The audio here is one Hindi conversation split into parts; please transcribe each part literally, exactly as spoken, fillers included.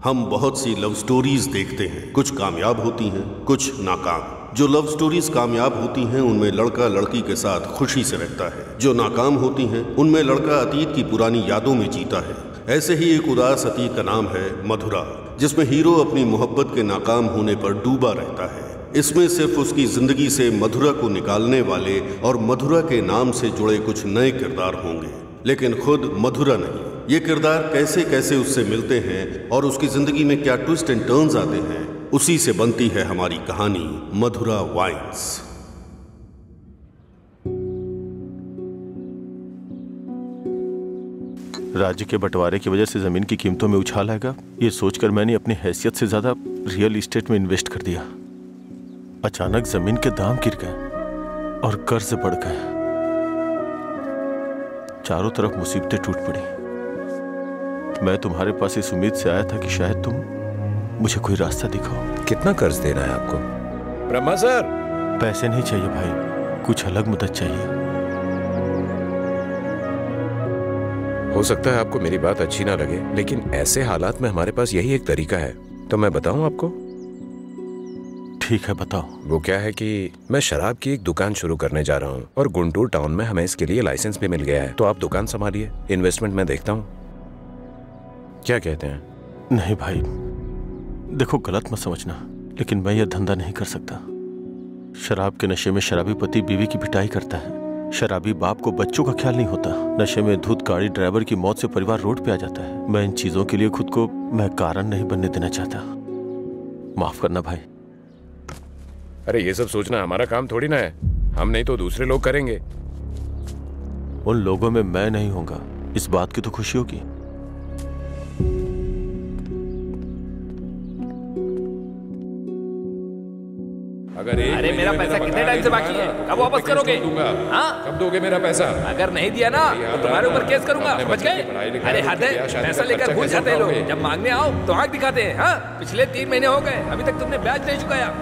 हम बहुत सी लव स्टोरीज देखते हैं, कुछ कामयाब होती हैं, कुछ नाकाम। जो लव स्टोरीज कामयाब होती हैं उनमें लड़का लड़की के साथ खुशी से रहता है, जो नाकाम होती हैं उनमें लड़का अतीत की पुरानी यादों में जीता है। ऐसे ही एक उदास अतीत का नाम है मधुरा, जिसमें हीरो अपनी मोहब्बत के नाकाम होने पर डूबा रहता है। इसमें सिर्फ उसकी जिंदगी से मधुरा को निकालने वाले और मधुरा के नाम से जुड़े कुछ नए किरदार होंगे, लेकिन खुद मधुरा नहीं। ये किरदार कैसे कैसे उससे मिलते हैं और उसकी जिंदगी में क्या ट्विस्ट एंड टर्न्स आते हैं, उसी से बनती है हमारी कहानी मधुरा वाइन्स। राज्य के बंटवारे की वजह से जमीन की कीमतों में उछाल आएगा, ये सोचकर मैंने अपनी हैसियत से ज्यादा रियल एस्टेट में इन्वेस्ट कर दिया। अचानक जमीन के दाम गिर गए और कर्ज बढ़ गए। चारों तरफ मुसीबतें टूट पड़ी। मैं तुम्हारे पास इस उम्मीद से आया था कि शायद तुम मुझे कोई रास्ता दिखाओ। कितना कर्ज देना है आपको? ब्रह्मा सर, पैसे नहीं चाहिए भाई, कुछ अलग मदद चाहिए। हो सकता है आपको मेरी बात अच्छी ना लगे, लेकिन ऐसे हालात में हमारे पास यही एक तरीका है। तो मैं बताऊं आपको? ठीक है, बताओ। वो क्या है कि मैं शराब की एक दुकान शुरू करने जा रहा हूँ और गुंटूर टाउन में हमें इसके लिए लाइसेंस भी मिल गया है। तो आप दुकान संभालिए, इन्वेस्टमेंट मैं देखता हूँ। क्या कहते हैं? नहीं भाई, देखो गलत मत समझना, लेकिन मैं यह धंधा नहीं कर सकता। शराब के नशे में शराबी पति बीवी की पिटाई करता है, शराबी बाप को बच्चों का ख्याल नहीं होता, नशे में धुत गाड़ी ड्राइवर की मौत से परिवार रोड पे आ जाता है। मैं इन चीजों के लिए खुद को मैं कारण नहीं बनने देना चाहता। माफ करना भाई। अरे ये सब सोचना हमारा काम थोड़ी ना है, हम नहीं तो दूसरे लोग करेंगे। उन लोगों में मैं नहीं होगा, इस बात की तो खुशी होगी। अगर एक अरे मेरा पैसा कितने टाइम से बाकी है? कब वापस करोगे? हाँ? कब दोगे मेरा पैसा? अगर नहीं दिया ना तो तुम्हारे ऊपर केस करूंगा, समझ गए? अरे हद है, पैसा लेकर भूल जाते हैं लोग, जब मांगने आओ तो आंख दिखाते हैं। हाँ, पिछले तीन महीने हो गए, अभी तक तुमने ब्याज नहीं चुकाया।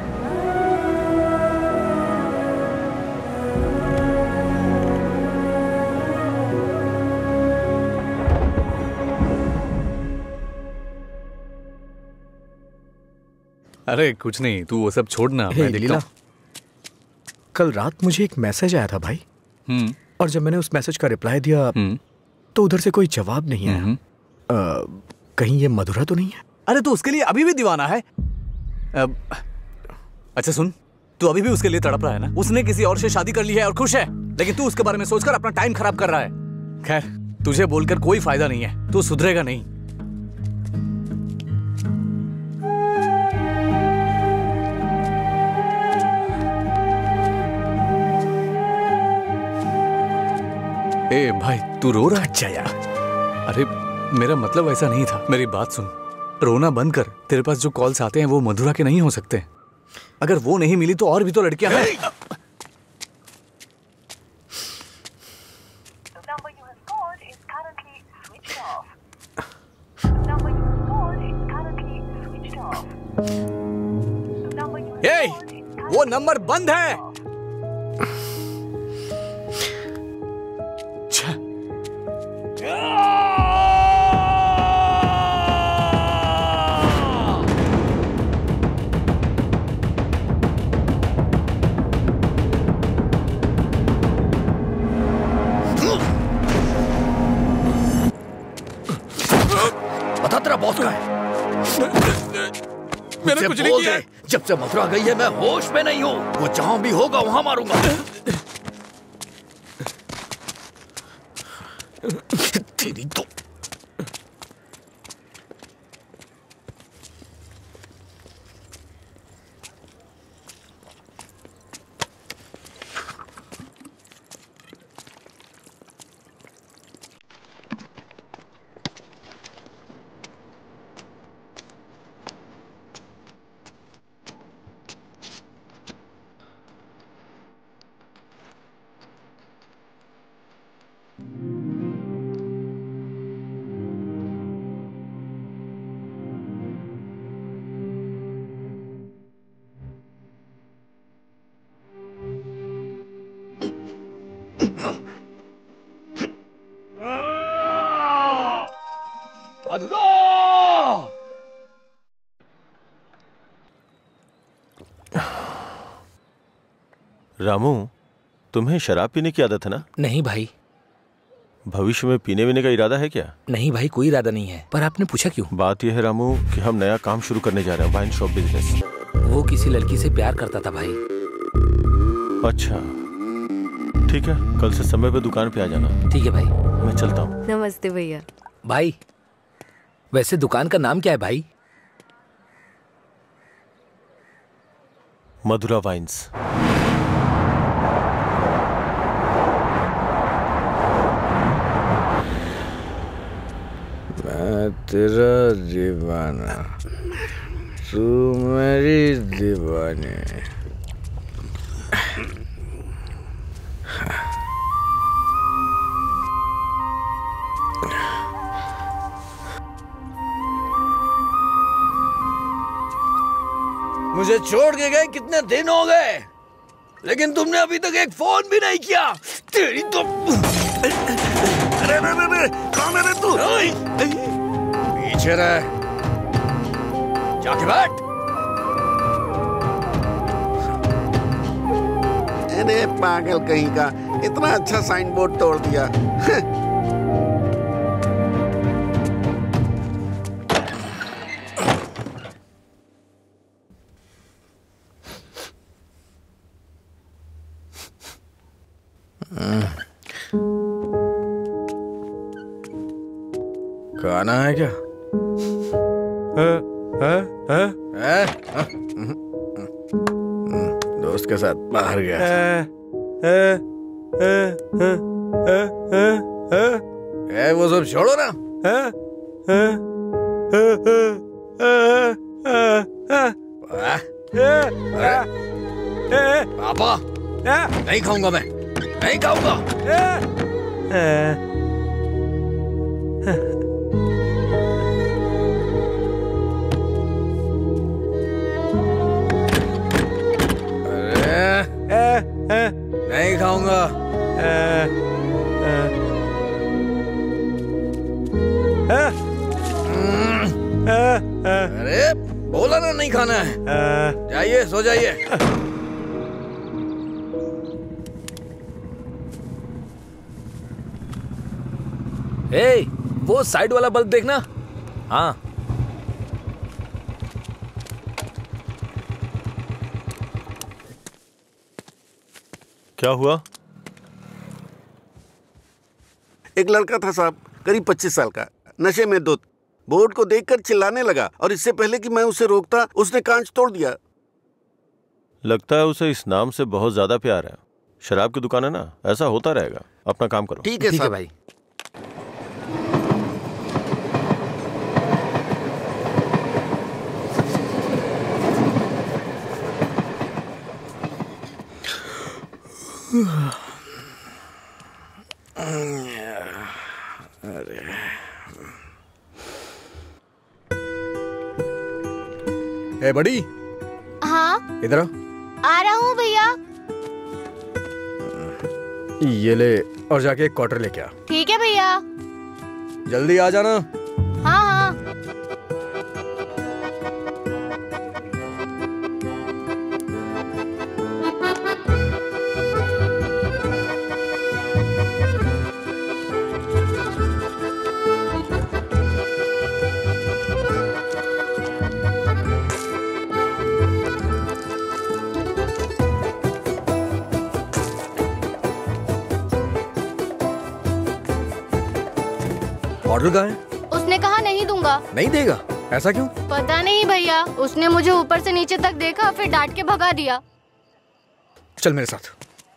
अरे कुछ नहीं, तू वो सब छोड़ना, मैं देखता हूँ। कल रात मुझे एक मैसेज आया था भाई, हम्म, और जब मैंने उस मैसेज का रिप्लाई दिया तो उधर से कोई जवाब नहीं आया। आ, कहीं ये मधुरा तो नहीं है? अरे तू उसके लिए अभी भी दीवाना है? अब, अच्छा सुन, तू अभी भी उसके लिए तड़प रहा है ना? उसने किसी और से शादी कर ली है और खुश है, लेकिन तू उसके बारे में सोचकर अपना टाइम खराब कर रहा है। खैर, तुझे बोलकर कोई फायदा नहीं है, तू सुधरेगा नहीं। ए भाई, तू रो रहा है? अच्छा यार, अरे मेरा मतलब ऐसा नहीं था, मेरी बात सुन। रोना बंद कर। तेरे पास जो कॉल्स आते हैं वो मधुरा के नहीं हो सकते। अगर वो नहीं मिली तो और भी तो लड़कियां हैं। ए, वो नंबर बंद है। बता तेरा बॉस कहाँ है? मैंने कुछ नहीं किया। जब से मथुरा गई है मैं होश में नहीं हूँ, वो जहां भी होगा वहां मारूंगा। तेरी तो रामू, तुम्हें शराब पीने की आदत है ना? नहीं भाई। भविष्य में पीने वीने का इरादा है क्या? नहीं भाई, कोई इरादा नहीं है। पर आपने पूछा क्यों? बात यह है रामू कि हम नया काम शुरू करने जा रहे हैं, वाइन शॉप बिजनेस। वो किसी लड़की से प्यार करता था भाई। अच्छा ठीक है, कल से समय पे दुकान पे आ जाना। ठीक है भाई, मैं चलता हूँ। नमस्ते भैया। भाई वैसे दुकान का नाम क्या है भाई? मधुरा वाइन्स। मैं तेरा दीवाना, तू मेरी दीवानी। मुझे छोड़ के गए कितने दिन हो गए, लेकिन तुमने अभी तक एक फोन भी नहीं किया। तेरी तो अरे अरे अरे कौन है तू? पीछे रह, जाके बैठ। अरे पागल कहीं का, इतना अच्छा साइन बोर्ड तोड़ दिया। खाना है क्या? है, है, है? है? हाँ? दोस्त के साथ बाहर गया। है, है, है, है, है, है, है, है वो सब छोड़ो ना। है, है, है, है, है, है, है, वाह, है, अरे, है, पापा है, नहीं खाऊंगा, मैं नहीं खाऊंगा। है, है। अरे नहीं खाऊंगा। अरे बोला ना नहीं खाना है। जाइए सो जाइए। ए, वो साइड वाला बल्ब देखना। हाँ क्या हुआ? एक लड़का था साहब, करीब पच्चीस साल का, नशे में धुत, बोर्ड को देखकर चिल्लाने लगा और इससे पहले कि मैं उसे रोकता उसने कांच तोड़ दिया। लगता है उसे इस नाम से बहुत ज्यादा प्यार है। शराब की दुकान है ना, ऐसा होता रहेगा। अपना काम करो। ठीक है ठीक है साहब। भाई। अरे ए बड़ी, हाँ इधर आ। आ रहा हूँ भैया। ये ले और जाके एक क्वार्टर लेके आ। ठीक है भैया। जल्दी आ जाना। हाँ हाँ। ऑर्डर कहाँ है? उसने कहा नहीं दूंगा। नहीं देगा? ऐसा क्यों? पता नहीं भैया, उसने मुझे ऊपर से नीचे तक देखा, फिर डांट के भगा दिया। चल मेरे साथ।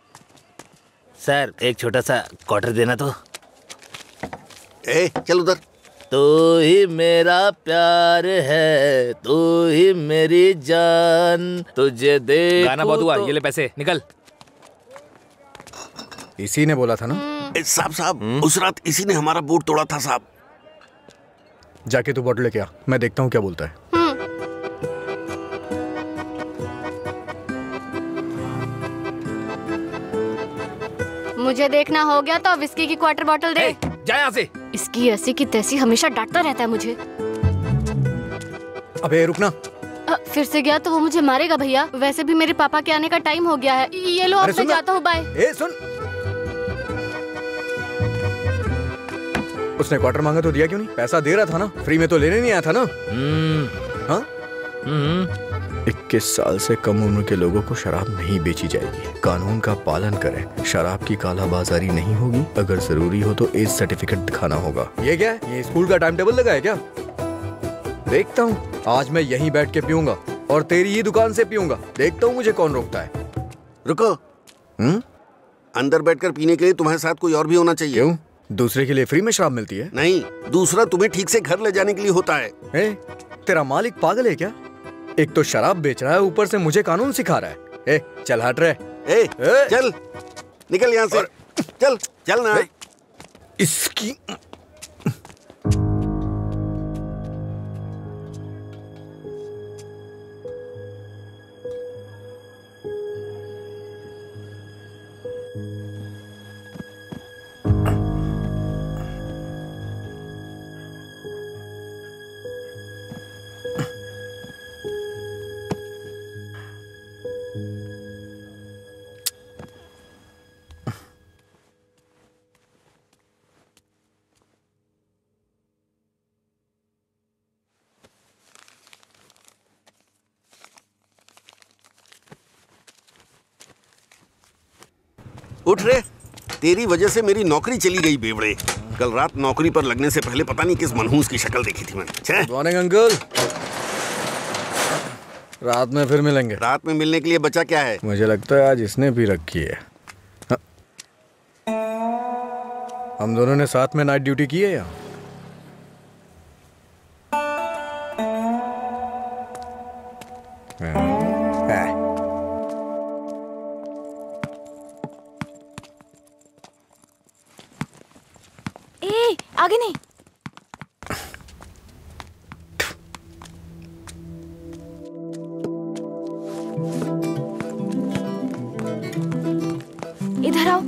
सर एक छोटा सा क्वार्टर देना तो। ए, चल उधर। तू ही मेरा प्यार है, तू ही मेरी जान, तुझे देखूं। गाना बहुत हुआ, ये ले पैसे, निकल। इसी ने बोला था ना? ए, साहब साहब, उस रात इसी ने हमारा बोर्ड तोड़ा था साहब। जाके तू बॉटल लेके आ, मैं देखता हूँ क्या बोलता है। मुझे देखना हो गया तो विस्की की क्वार्टर बॉटल दे। जा यहाँ से। इसकी ऐसी की तैसी हमेशा डांटता रहता है मुझे। अबे रुकना। फिर से गया तो वो मुझे मारेगा भैया। वैसे भी मेरे पापा के आने का टाइम हो गया है। ये लो, अब मैं जाता हूँ, बाय। ए सुन, उसने क्वार्टर मांगा तो दिया क्यों नहीं? पैसा दे रहा था ना, फ्री में तो लेने नहीं आया था ना। हाँ? इक्कीस साल से कम उम्र के लोगों को शराब नहीं बेची जाएगी। कानून का पालन करें। शराब की कालाबाजारी नहीं होगी। अगर जरूरी हो तो एज सर्टिफिकेट दिखाना होगा। ये क्या है? ये स्कूल का टाइम टेबल लगा है क्या? देखता हूँ, आज मैं यहीं बैठ के पीऊंगा और तेरी ही दुकान से पीऊंगा। देखता हूँ मुझे कौन रोकता है। रुको। हम्म? अंदर बैठकर पीने के लिए तुम्हारे साथ कोई और भी होना चाहिए। क्यों? दूसरे के लिए फ्री में शराब मिलती है? नहीं, दूसरा तुम्हें ठीक से घर ले जाने के लिए होता है। ए, तेरा मालिक पागल है क्या? एक तो शराब बेच रहा है, ऊपर से मुझे कानून सिखा रहा है। ए, चल हट रहे। ए, ए, चल निकल यहाँ से। और, चल चल ना। इसकी उठ रे, तेरी वजह से मेरी नौकरी चली गई बेवड़े। कल रात नौकरी पर लगने से पहले पता नहीं किस मनहूस की शक्ल देखी थी मैंने। Good morning uncle. रात में फिर मिलेंगे। रात में मिलने के लिए बचा क्या है? मुझे लगता है आज इसने भी रखी है। हा? हम दोनों ने साथ में नाइट ड्यूटी की है या? ए, आगे नहीं। इधर आओ।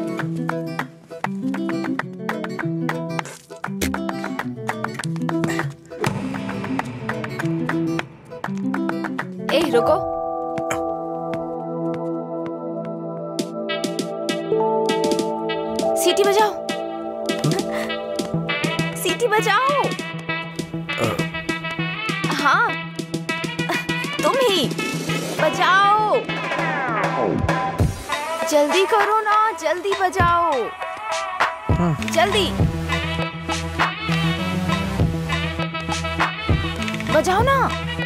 ए, रुको। सीटी बजाओ। सीटी बजाओ। हाँ, तुम ही बजाओ। जल्दी करो ना, जल्दी बजाओ। जल्दी बजाओ ना।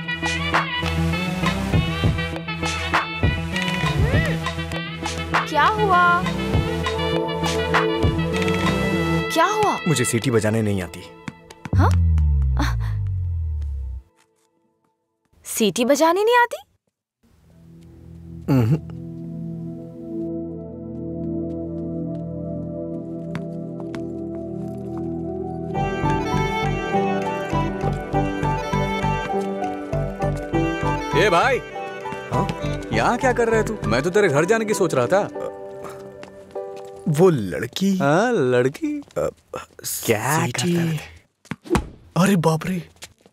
क्या हुआ? क्या हुआ? मुझे सीटी बजाने नहीं आती। हाँ? सीटी बजानी नहीं आती? ए भाई, हाँ? यहाँ क्या कर रहे है तू? मैं तो तेरे घर जाने की सोच रहा था। वो लड़की? हाँ, लड़की। आ, क्या करता है? अरे बाप रे!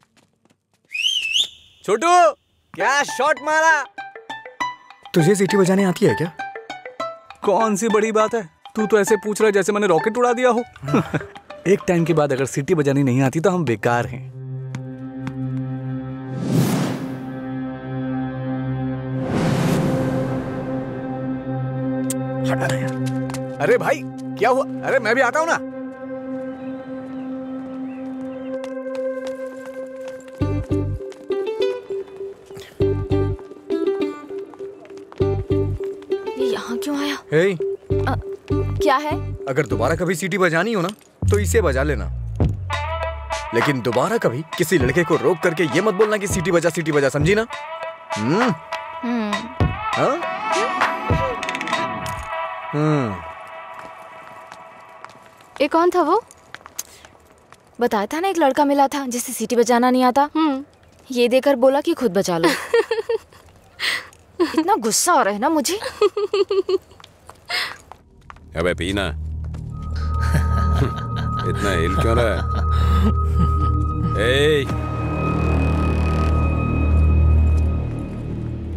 छोटू, क्या शॉट मारा? तुझे सीटी बजाने आती है क्या? कौन सी बड़ी बात है? तू तो ऐसे पूछ रहा है जैसे मैंने रॉकेट उड़ा दिया हो। एक टाइम के बाद अगर सीटी बजानी नहीं आती तो हम बेकार हैं। हटा यार। अरे भाई, क्या हुआ? अरे मैं भी आता हूं ना। ये यहाँ क्यों आया? हे, आ, क्या है? अगर दोबारा कभी सीटी बजानी हो ना तो इसे बजा लेना, लेकिन दोबारा कभी किसी लड़के को रोक करके ये मत बोलना कि सीटी बजा सीटी बजा, समझी ना? हम्म हाँ? हम्म। ये कौन था वो? बताया था ना, एक लड़का मिला था जिसे सीटी बजाना नहीं आता। हम्म। ये देकर बोला कि खुद बजा लो। इतना गुस्सा हो रहा है ना मुझे। अबे पीना। इतना हिल क्यों रहा है? ए,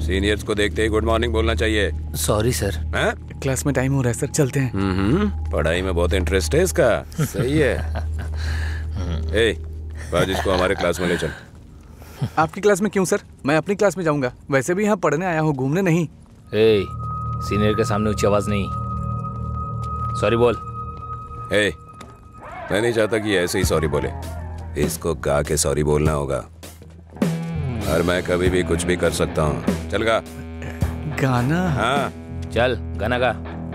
सीनियर्स को देखते ही गुड मॉर्निंग बोलना चाहिए। Sorry sir. हैं? क्लास में टाइम हो रहा है सर, चलते हैं। हम्म, पढ़ाई में बहुत इंटरेस्ट है इसका। सही है। ए, आज इसको हमारे क्लास में ले चल। आपकी क्लास में क्यों सर? मैं अपनी क्लास में जाऊंगा। वैसे भी यहाँ पढ़ने आया हूँ, घूमने नहीं। ए, सीनियर के सामने ऊंची आवाज नहीं। सॉरी बोल। ए, मैं नहीं चाहता कि ऐसे ही सॉरी बोले। इसको गा के सॉरी बोलना होगा। और मैं कभी भी कुछ भी कर सकता हूँ। चल गा। गाना? हाँ चल गाना गा।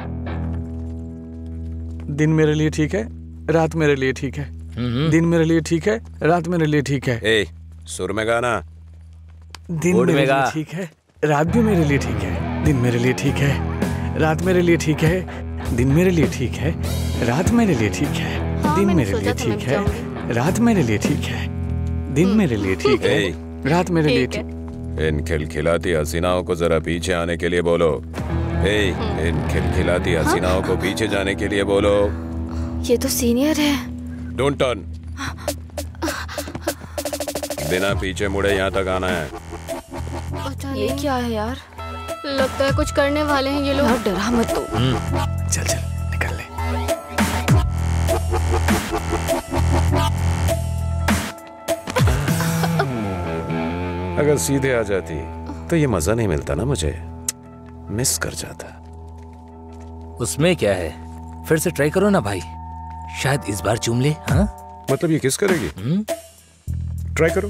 दिन मेरे लिए ठीक है, रात मेरे लिए ठीक है। दिन मेरे लिए ठीक है, रात मेरे लिए ठीक है। ए, सुर में गाना। दिन मेरे लिए ठीक है, रात भी मेरे लिए ठीक है। दिन मेरे लिए ठीक है, रात मेरे लिए ठीक है। दिन मेरे लिए ठीक है, रात मेरे लिए ठीक है। दिन मेरे लिए ठीक है, रात मेरे लिए ठीक है। दिन मेरे लिए ठीक है, रात मेरे लिए ठीक। इन खिलखिलाती हसीनाओं को जरा पीछे आने के लिए बोलो। ए, इन खिलखिलाती हसीनाओं को पीछे जाने के लिए बोलो। ये तो सीनियर है। Don't turn. बिना पीछे मुड़े यहाँ तक आना है। ये क्या है यार? लगता है कुछ करने वाले हैं ये लोग। यार डरा मत तू। चल चल निकल ले। अगर सीधे आ जाती तो ये मजा नहीं मिलता ना, मुझे मिस कर जाता। उसमें क्या है, फिर से ट्राई करो ना भाई, शायद इस बार चूम ले। हाँ मतलब ये किस करेगी? ट्राई करो।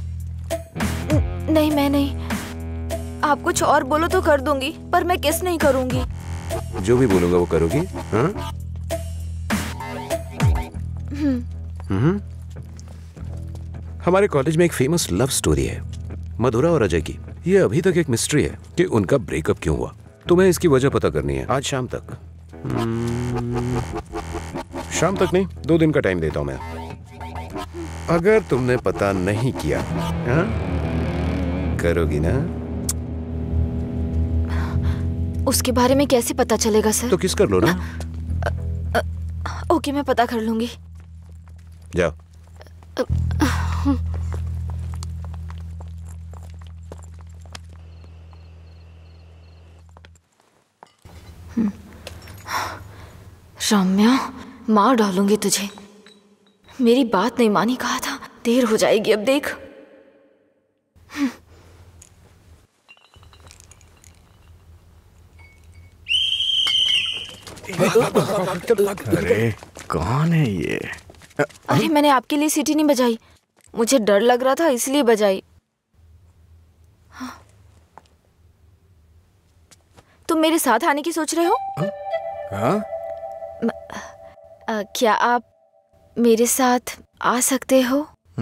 नहीं मैं नहीं, आप कुछ और बोलो तो कर दूंगी, पर मैं किस नहीं करूंगी। जो भी बोलूंगा वो करोगी? हाँ? हम्म। हमारे कॉलेज में एक फेमस लव स्टोरी है, मधुरा और अजय की। ये अभी तक एक मिस्ट्री है कि उनका ब्रेकअप क्यों हुआ। तुम्हें इसकी वजह पता करनी है आज शाम तक। शाम तक नहीं, दो दिन का टाइम देता हूं मैं। अगर तुमने पता नहीं किया, हाँ? करोगी ना? उसके बारे में कैसे पता चलेगा सर? तो किस कर लो ना। आ, आ, ओके मैं पता कर लूंगी। जाओ। रम्या, मार डालूंगी तुझे। मेरी बात नहीं मानी, कहा था। देर हो जाएगी अब देख। अरे कौन है ये? अरे मैंने आपके लिए सीटी नहीं बजाई, मुझे डर लग रहा था इसलिए बजाई। हाँ। तुम मेरे साथ आने की सोच रहे हो? हाँ? आ, क्या आप मेरे साथ आ सकते हो?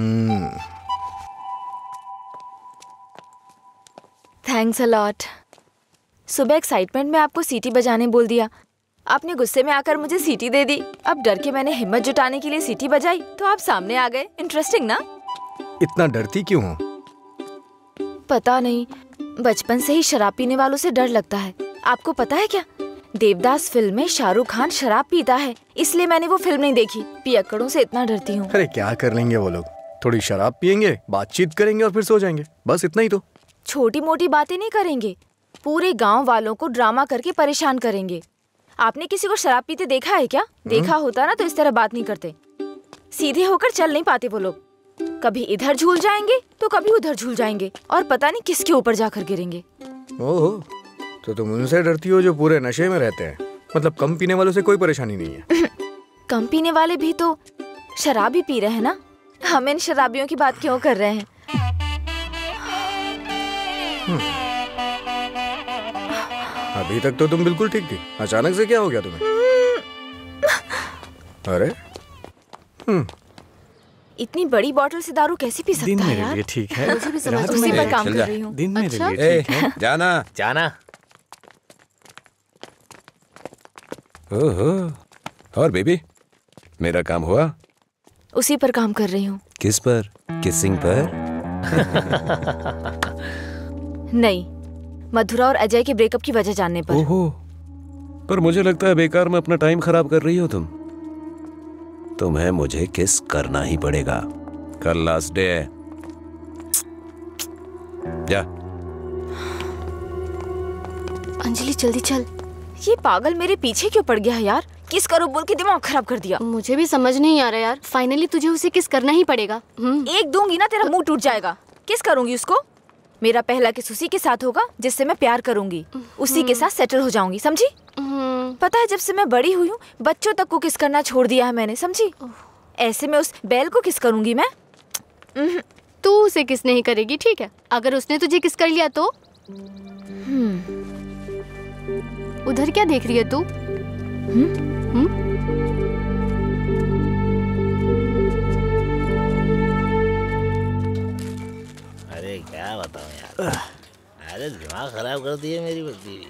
Thanks a lot. सुबह एक्साइटमेंट में आपको सीटी बजाने बोल दिया, आपने गुस्से में आकर मुझे सीटी दे दी। अब डर के मैंने हिम्मत जुटाने के लिए सीटी बजाई तो आप सामने आ गए। इंटरेस्टिंग ना? इतना डरती क्यों हो? पता नहीं, बचपन से ही शराब पीने वालों से डर लगता है। आपको पता है क्या, देवदास फिल्म में शाहरुख खान शराब पीता है, इसलिए मैंने वो फिल्म नहीं देखी। पियक्कड़ों से इतना डरती हूँ। अरे क्या कर लेंगे वो लोग, थोड़ी शराब पियेंगे, बातचीत करेंगे और फिर सो जाएंगे, बस इतना ही तो। छोटी मोटी बातें नहीं करेंगे, पूरे गांव वालों को ड्रामा करके परेशान करेंगे। आपने किसी को शराब पीते देखा है क्या? देखा होता ना तो इस तरह बात नहीं करते। सीधे होकर चल नहीं पाते वो लोग, कभी इधर झूल जाएंगे तो कभी उधर झूल जाएंगे और पता नहीं किसके ऊपर जाकर गिरेंगे। ओहो, तो तुम उनसे डरती हो जो पूरे नशे में रहते हैं। मतलब कम पीने वालों से कोई परेशानी नहीं है। कम पीने वाले भी तो शराब ही पी रहे हैं ना, हम इन शराबियों की बात क्यों कर रहे हैं? अभी तक तो तुम बिल्कुल ठीक थी, अचानक से क्या हो गया तुम्हें? अरे इतनी बड़ी बोतल से दारू कैसे पी सकता है यार? ठीक है, मुझे भी समझ उसी पर काम कर रही हूँ। दिन मेरे अच्छा? लिए ठीक है। जाना जाना। ओहो, और बेबी मेरा काम हुआ? उसी पर काम कर रही हूँ। किस पर? किसिंग पर? नहीं, मधुरा और अजय के ब्रेकअप की वजह जानने पर। ओहो, पर मुझे लगता है बेकार में अपना टाइम खराब कर रही हो तुम। तुम्हें मुझे किस करना ही पड़ेगा, कल लास्ट डे है। जा। अंजलि जल्दी चल। ये पागल मेरे पीछे क्यों पड़ गया है यार? किस करो बोल के दिमाग खराब कर दिया। मुझे भी समझ नहीं आ रहा यार। फाइनली तुझे उसे किस करना ही पड़ेगा। एक दूंगी ना तेरा मुंह टूट जाएगा। किस करूंगी उसको? मेरा पहला किस उसी के साथ होगा जिससे मैं प्यार करूंगी। उसी के साथ सेटल हो जाऊंगी, समझी? पता है जब से मैं बड़ी हुई हूँ बच्चों तक को किस करना छोड़ दिया है मैंने, समझी? ऐसे में उस बैल को किस करूंगी मैं? तू उसे किस नहीं करेगी, ठीक है? अगर उसने तुझे किस कर लिया तो? उधर क्या देख रही है तू? अरे क्या बताऊं यार, अरे दिमाग खराब कर दिए मेरी बीवी।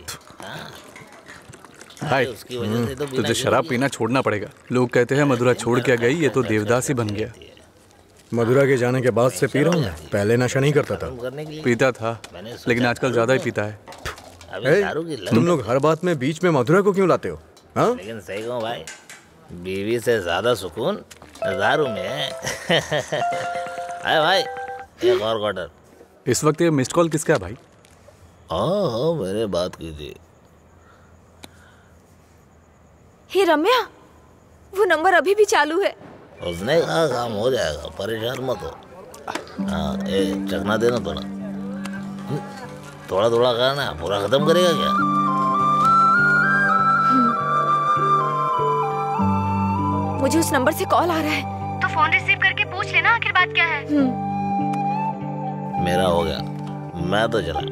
भाई उसकी वजह से तो तुझे शराब पीना छोड़ना पड़ेगा। लोग कहते हैं मधुरा छोड़ के गई, ये तो देवदास ही बन गया। मधुरा के जाने के बाद से पी रहा हूँ मैं। पहले नशा नहीं करता था। पीता था लेकिन आजकल ज्यादा ही पीता है। ए, तुम लोग हर बात में बीच में मधुरा को क्यों लाते हो? हाँ? लेकिन सही कहूँ भाई, बीवी से ज्यादा सुकून दारू में है। अरे भाई एक और क्वार्टर। इस वक्त ये मिस्ड कॉल किसका है भाई? हाँ हाँ मैंने बात की थी। हे रम्या, वो नंबर अभी भी चालू है। उसने कहा काम हो जाएगा, परेशान मत हो। हाँ ए चखना देना थोड़ा थोड़ा थोड़ा करना, पूरा खत्म करेगा क्या? मुझे उस नंबर से कॉल आ रहा है। तो फोन रिसीव करके पूछ लेना आखिर बात क्या है। मेरा हो गया, मैं तो चला।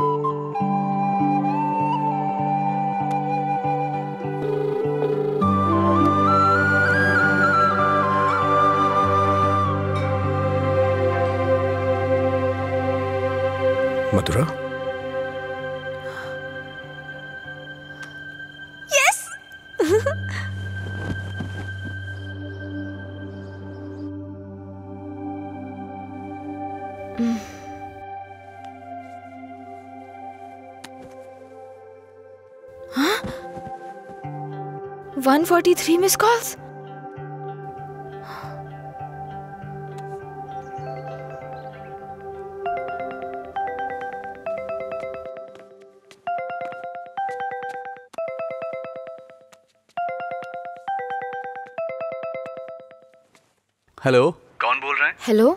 Madhura? Yes. One forty three miss calls. Hello, कौन बोल रहा है? हेलो,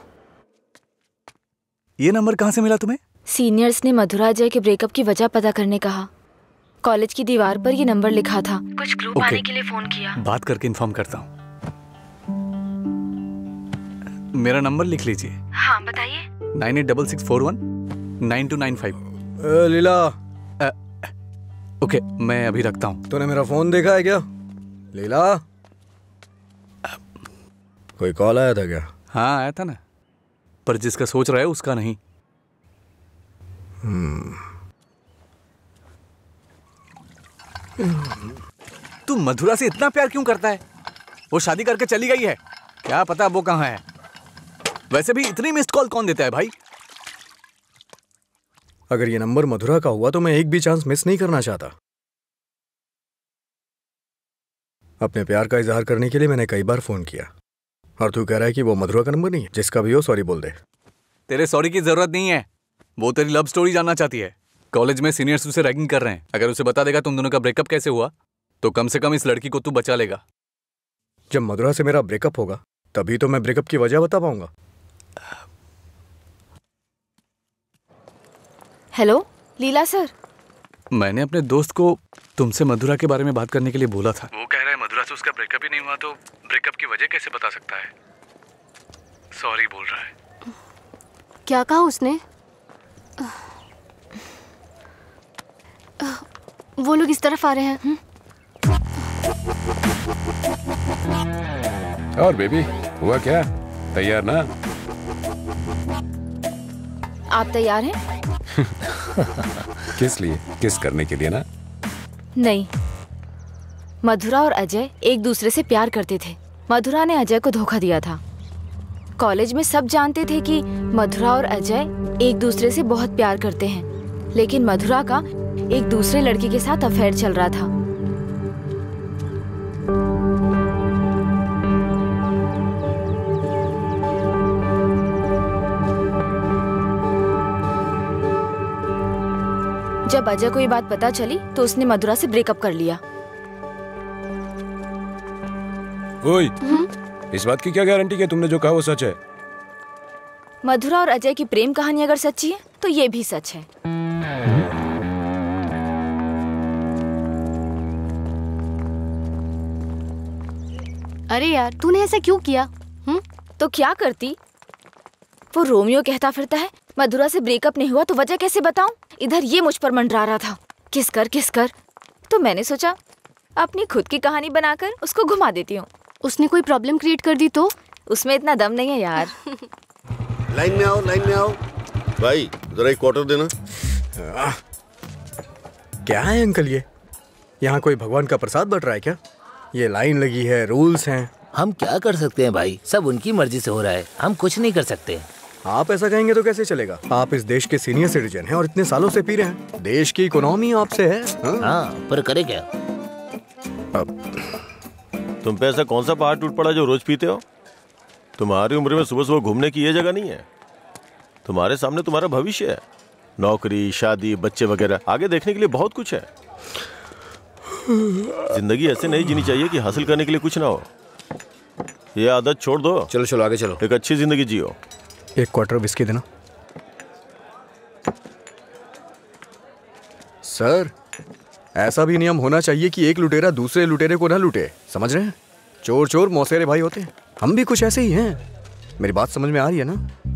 ये नंबर कहाँ से मिला तुम्हें? सीनियर्स ने मधुरा जय के ब्रेकअप की वजह पता करने कहा। कॉलेज की दीवार पर ये नंबर लिखा था। कुछ ग्रुप okay. आने के लिए फोन किया। बात करके इन्फॉर्म करता हूँ। मेरा नंबर लिख लीजिए। हाँ बताइए। Nine eight double six four one nine two nine five. Leela. आ, ओके मैं अभी रखता हूँ। तूने मेरा फोन देखा है क्या लीला? कोई कॉल आया था क्या? हाँ आया था ना, पर जिसका सोच रहा है उसका नहीं। हम्म। तू मधुरा से इतना प्यार क्यों करता है? वो शादी करके चली गई है, क्या पता वो कहाँ है। वैसे भी इतनी मिस्ड कॉल कौन देता है भाई? अगर ये नंबर मधुरा का हुआ तो मैं एक भी चांस मिस नहीं करना चाहता। अपने प्यार का इजहार करने के लिए मैंने कई बार फोन किया और तू कह रहा है कि वो मधुरा का नंबर नहीं है। जिसका भी हो सॉरी बोल दे। तेरे सॉरी की जरूरत नहीं है, वो तेरी लव स्टोरी जानना चाहती है। कॉलेज में सीनियर्स उसे रैगिंग कर रहे हैं। अगर उसे बता देगा तुम दोनों का ब्रेकअप कैसे हुआ तो कम से कम इस लड़की को तू बचा लेगा। जब मधुरा से मेरा ब्रेकअप होगा तभी तो मैं ब्रेकअप की वजह बता पाऊंगा। Hello Leela sir. मैंने अपने दोस्त को तुमसे मधुरा के बारे में बात करने के लिए बोला था। वो कह रहा है मधुरा से उसका ब्रेकअप ही नहीं हुआ तो ब्रेकअप की वजह कैसे बता सकता है। सॉरी बोल रहा है। क्या कहा उसने? वो लोग इस तरफ आ रहे हैं। और बेबी हुआ क्या? तैयार ना? आप तैयार हैं? किस लिए? किस करने के लिए ना? नहीं, मधुरा और अजय एक दूसरे से प्यार करते थे। मधुरा ने अजय को धोखा दिया था। कॉलेज में सब जानते थे कि मधुरा और अजय एक दूसरे से बहुत प्यार करते हैं, लेकिन मधुरा का एक दूसरे लड़के के साथ अफेयर चल रहा था। जब अजय को ये बात पता चली तो उसने मधुरा से ब्रेकअप कर लिया। ओए, इस बात की क्या गारंटी है तुमने जो कहा वो सच है? मधुरा और अजय की प्रेम कहानी अगर सच्ची है तो ये भी सच है। अरे यार, तूने ऐसा क्यों किया? हुँ? तो क्या करती? वो रोमियो कहता फिरता है मधुरा से ब्रेकअप नहीं हुआ तो वजह कैसे बताऊं? इधर ये मुझ पर मंडरा रहा था, किस कर किस कर। तो मैंने सोचा अपनी खुद की कहानी बनाकर उसको घुमा देती हूँ। उसने कोई प्रॉब्लम क्रिएट कर दी तो? उसमें इतना दम नहीं है यार। लाइन में आओ, लाइन में आओ। भाई जरा एक क्वार्टर देना। आ, क्या है अंकल ये? यहाँ कोई भगवान का प्रसाद बट रहा है क्या? ये लाइन लगी है, रूल्स हैं। हम क्या कर सकते हैं भाई, सब उनकी मर्जी से हो रहा है, हम कुछ नहीं कर सकते। आप ऐसा कहेंगे तो कैसे चलेगा? आप इस देश के सीनियर सिटीजन हैं और इतने सालों से पी रहे हैं। देश की इकोनॉमी आपसे है। हाँ, हाँ पर करे क्या? अब तुम पे ऐसा कौन सा पहाड़ टूट पड़ा जो रोज पीते हो? तुम्हारी उम्र में सुबह सुबह घूमने की ये जगह नहीं है। तुम्हारे सामने तुम्हारा भविष्य है, नौकरी, शादी, बच्चे वगैरह। आगे देखने के लिए बहुत कुछ है। जिंदगी ऐसे नहीं जीनी चाहिए कि हासिल करने के लिए कुछ ना हो। ये आदत छोड़ दो। चलो चलो आगे चलो, एक अच्छी जिंदगी जियो। एक क्वार्टर विस्की देना। सर, ऐसा भी नियम होना चाहिए कि एक लुटेरा दूसरे लुटेरे को ना लूटे, समझ रहे हैं? चोर चोर मौसेरे भाई होते हैं। हम भी कुछ ऐसे ही हैं। मेरी बात समझ में आ रही है ना?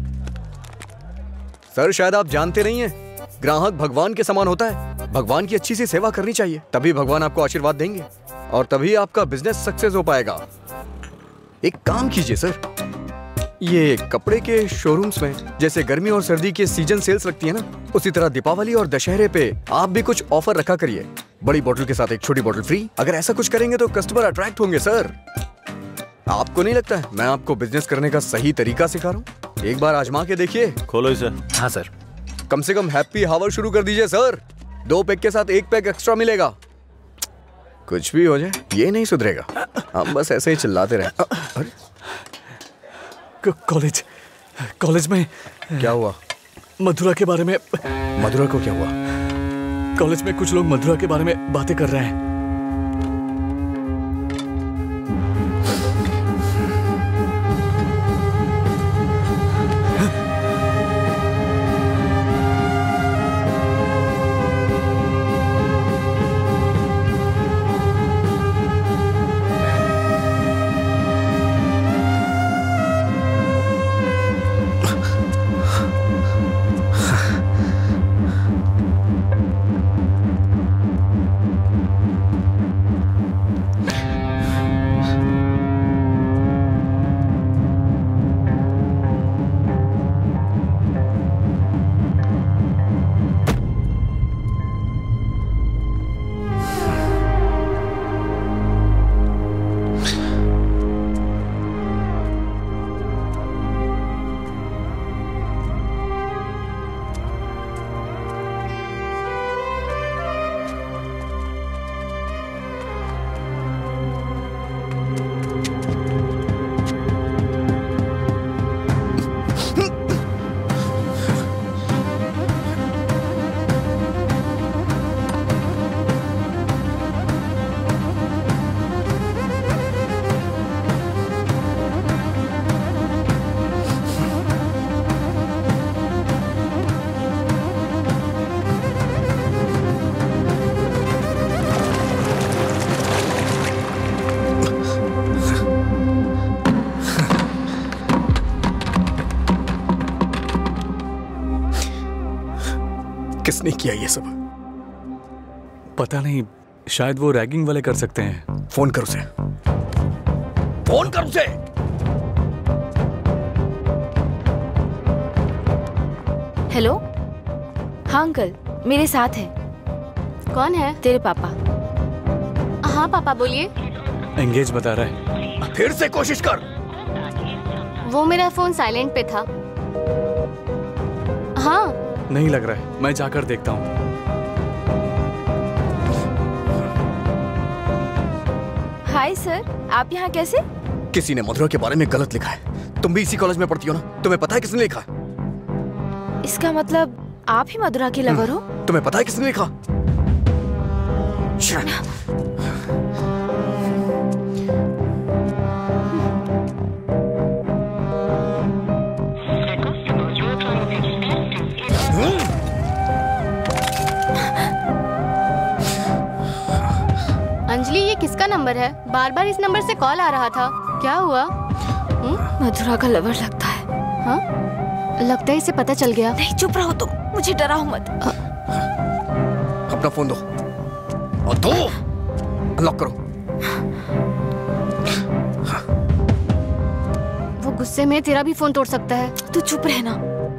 सर, शायद आप जानते नहीं हैं, ग्राहक भगवान के समान होता है। भगवान की अच्छी सी सेवा करनी चाहिए, तभी भगवान आपको आशीर्वाद देंगे और तभी आपका बिजनेस सक्सेस हो पाएगा। एक काम कीजिए सर, ये कपड़े के शोरूम्स में जैसे गर्मी और सर्दी के सीजन सेल्स लगती है ना, उसी तरह दीपावली और दशहरे पे आप भी कुछ ऑफर रखा करिए। बड़ी बोतल के साथ एक छोटी बोतल फ्री। अगर ऐसा कुछ करेंगे तो कस्टमर अट्रैक्ट होंगे सर। आपको नहीं लगता है मैं आपको बिजनेस करने का सही तरीका सिखा रहा हूँ? एक बार आजमा के देखिए। खोलो इसे। हाँ सर। कम से कम हैप्पी हावर शुरू कर दीजिए सर। दो पैक के साथ एक पैक एक्स्ट्रा मिलेगा। कुछ भी हो जाए ये नहीं सुधरेगा। हम बस ऐसे ही चिल्लाते रहे। कॉलेज कॉलेज में क्या हुआ? मधुरा के बारे में। मधुरा को क्या हुआ? कॉलेज में कुछ लोग मधुरा के बारे में बातें कर रहे हैं। किसने किया ये सब? पता नहीं, शायद वो रैगिंग वाले कर सकते हैं। फोन कर उसे। फोन कर उसे। हेलो। हाँ अंकल, मेरे साथ है। कौन है? तेरे पापा। हाँ पापा बोलिए। एंगेज बता रहा है। फिर से कोशिश कर। वो मेरा फोन साइलेंट पे था। हाँ नहीं लग रहा है, मैं जाकर देखता हूँ। हाय सर, आप यहाँ कैसे? किसी ने मधुरा के बारे में गलत लिखा है। तुम भी इसी कॉलेज में पढ़ती हो ना? तुम्हें पता है किसने लिखा? इसका मतलब आप ही मधुरा के लवर हो? तुम्हें पता है किसने लिखा? अंजलि, ये किसका नंबर है? बार बार इस नंबर से कॉल आ रहा था, क्या हुआ? मधुरा का लवर लगता है। हाँ? लगता है इसे पता चल गया। नहीं, चुप रहो तुम, मुझे डराओ मत। अपना फोन दो और दो, लॉक करो। वो गुस्से में तेरा भी फोन तोड़ सकता है। तू चुप रहना।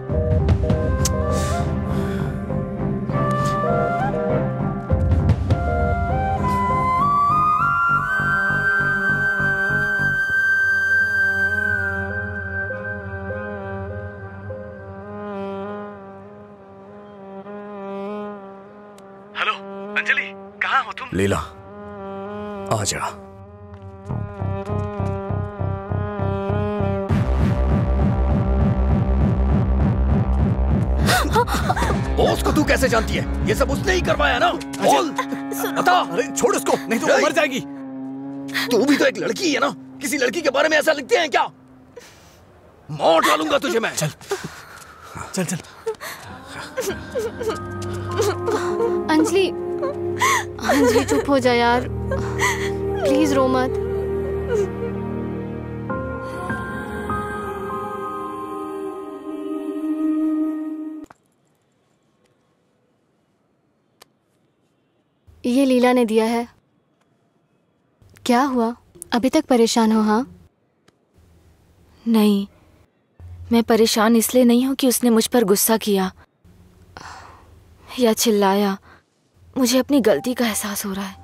लीला, आ जा। बॉस को तू कैसे जानती है? ये सब उसने ही करवाया ना? बोल, बता। अरे छोड़ उसको, नहीं तो वो मर जाएगी। तू भी तो एक लड़की है ना? किसी लड़की के बारे में ऐसा लिखते हैं क्या? मार डालूंगा तुझे मैं। चल चल चल। अंजलि, अंजलि चुप हो जा यार, प्लीज रो मत। ये लीला ने दिया है। क्या हुआ, अभी तक परेशान हो? हाँ? नहीं, मैं परेशान इसलिए नहीं हूं कि उसने मुझ पर गुस्सा किया या चिल्लाया। मुझे अपनी गलती का एहसास हो रहा है।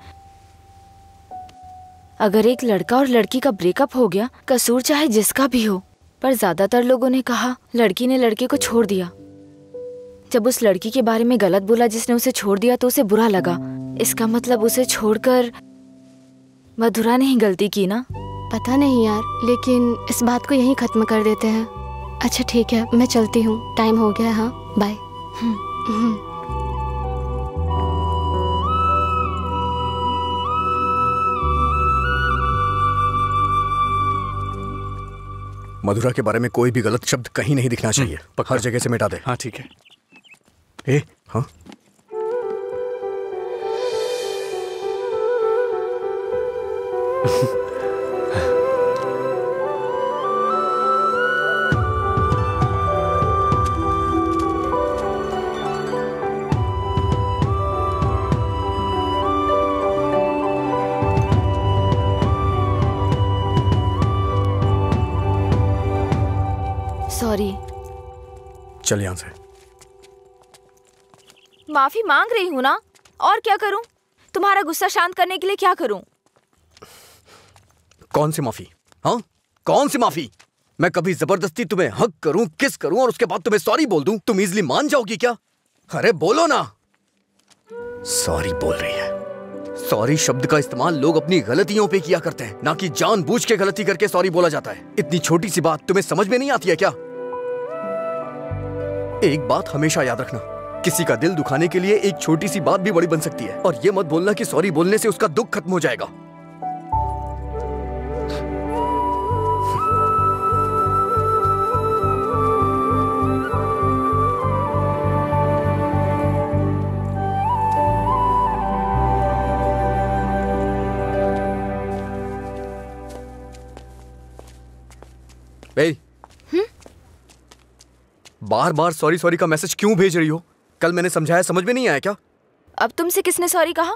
अगर एक लड़का और लड़की का ब्रेकअप हो गया, कसूर चाहे जिसका भी हो, पर ज्यादातर लोगों ने कहा लड़की ने लड़के को छोड़ दिया। जब उस लड़की के बारे में गलत बोला जिसने उसे छोड़ दिया तो उसे बुरा लगा। इसका मतलब उसे छोड़कर मधुरा ने ही गलती की ना? पता नहीं यार, लेकिन इस बात को यहीं खत्म कर देते हैं। अच्छा ठीक है, मैं चलती हूँ, टाइम हो गया। हाँ, बाय। मधुरा के बारे में कोई भी गलत शब्द कहीं नहीं दिखना चाहिए। हर जगह से मिटा दे। हाँ ठीक है। ए, हाँ? सॉरी। चल यहाँ से। माफी मांग रही हूँ ना, और क्या करूँ? तुम्हारा गुस्सा शांत करने के लिए क्या करूँ? कौन सी माफी? हाँ, कौन सी माफी? मैं कभी जबरदस्ती तुम्हें हक करूं, किस करूं और उसके बाद तुम्हें सॉरी बोल दूं? तुम इजीली मान जाओगी क्या? अरे बोलो ना। सॉरी बोल रही है। सॉरी शब्द का इस्तेमाल लोग अपनी गलतियों पे किया करते हैं, ना कि जानबूझ के गलती करके सॉरी बोला जाता है। इतनी छोटी सी बात तुम्हें समझ में नहीं आती है क्या? एक बात हमेशा याद रखना, किसी का दिल दुखाने के लिए एक छोटी सी बात भी बड़ी बन सकती है। और ये मत बोलना कि सॉरी बोलने से उसका दुख खत्म हो जाएगा। ए, बार बार सॉरी सॉरी का मैसेज क्यों भेज रही हो? कल मैंने समझाया, समझ में नहीं आया क्या? अब तुमसे किसने सॉरी कहा?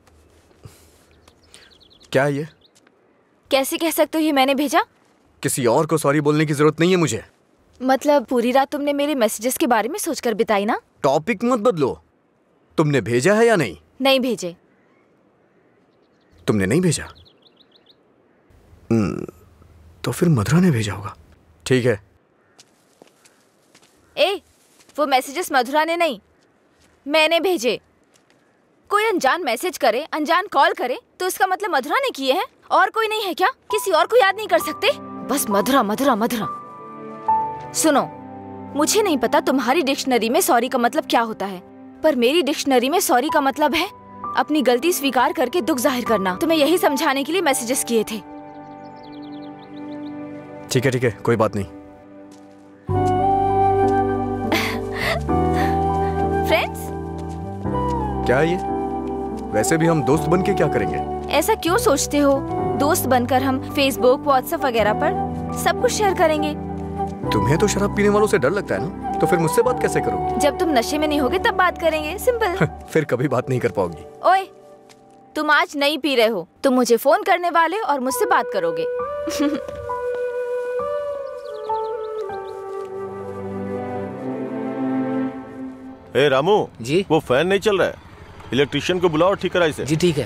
क्या है ये? कैसे कह सकते हो ये मैंने भेजा? किसी और को सॉरी बोलने की जरूरत नहीं है मुझे। मतलब पूरी रात तुमने मेरे मैसेजेस के बारे में सोचकर बिताई ना? टॉपिक मत बदलो। तुमने भेजा है या नहीं? नहीं भेजे। तुमने नहीं भेजा? तो फिर मधुरा ने भेजा होगा। ठीक है। ए, वो मैसेजेस मधुरा ने नहीं, मैंने भेजे। कोई अनजान मैसेज करे, अनजान कॉल करे तो इसका मतलब मधुरा ने किए हैं? और कोई नहीं है क्या? किसी और को याद नहीं कर सकते? बस मधुरा मधुरा मधुरा। सुनो, मुझे नहीं पता तुम्हारी डिक्शनरी में सॉरी का मतलब क्या होता है, पर मेरी डिक्शनरी में सॉरी का मतलब है अपनी गलती स्वीकार करके दुख जाहिर करना। तुम्हें यही समझाने के लिए मैसेजेस किए थे। ठीक है ठीक है, कोई बात नहीं। फ्रेंड्स? क्या है ये? वैसे भी हम दोस्त बन के क्या करेंगे? ऐसा क्यों सोचते हो? दोस्त बनकर हम फेसबुक, व्हाट्सएप वगैरह पर सब कुछ शेयर करेंगे। तुम्हें तो शराब पीने वालों से डर लगता है ना, तो फिर मुझसे बात कैसे करोगे? जब तुम नशे में नहीं होगे तब बात करेंगे, सिंपल। फिर कभी बात नहीं कर पाओगी। ओए, तुम आज नहीं पी रहे हो, तुम मुझे फोन करने वाले और मुझसे बात करोगे। ए रामू जी, वो फैन नहीं चल रहा है, इलेक्ट्रिशियन को बुलाओ, ठीक कराइए। जी ठीक है।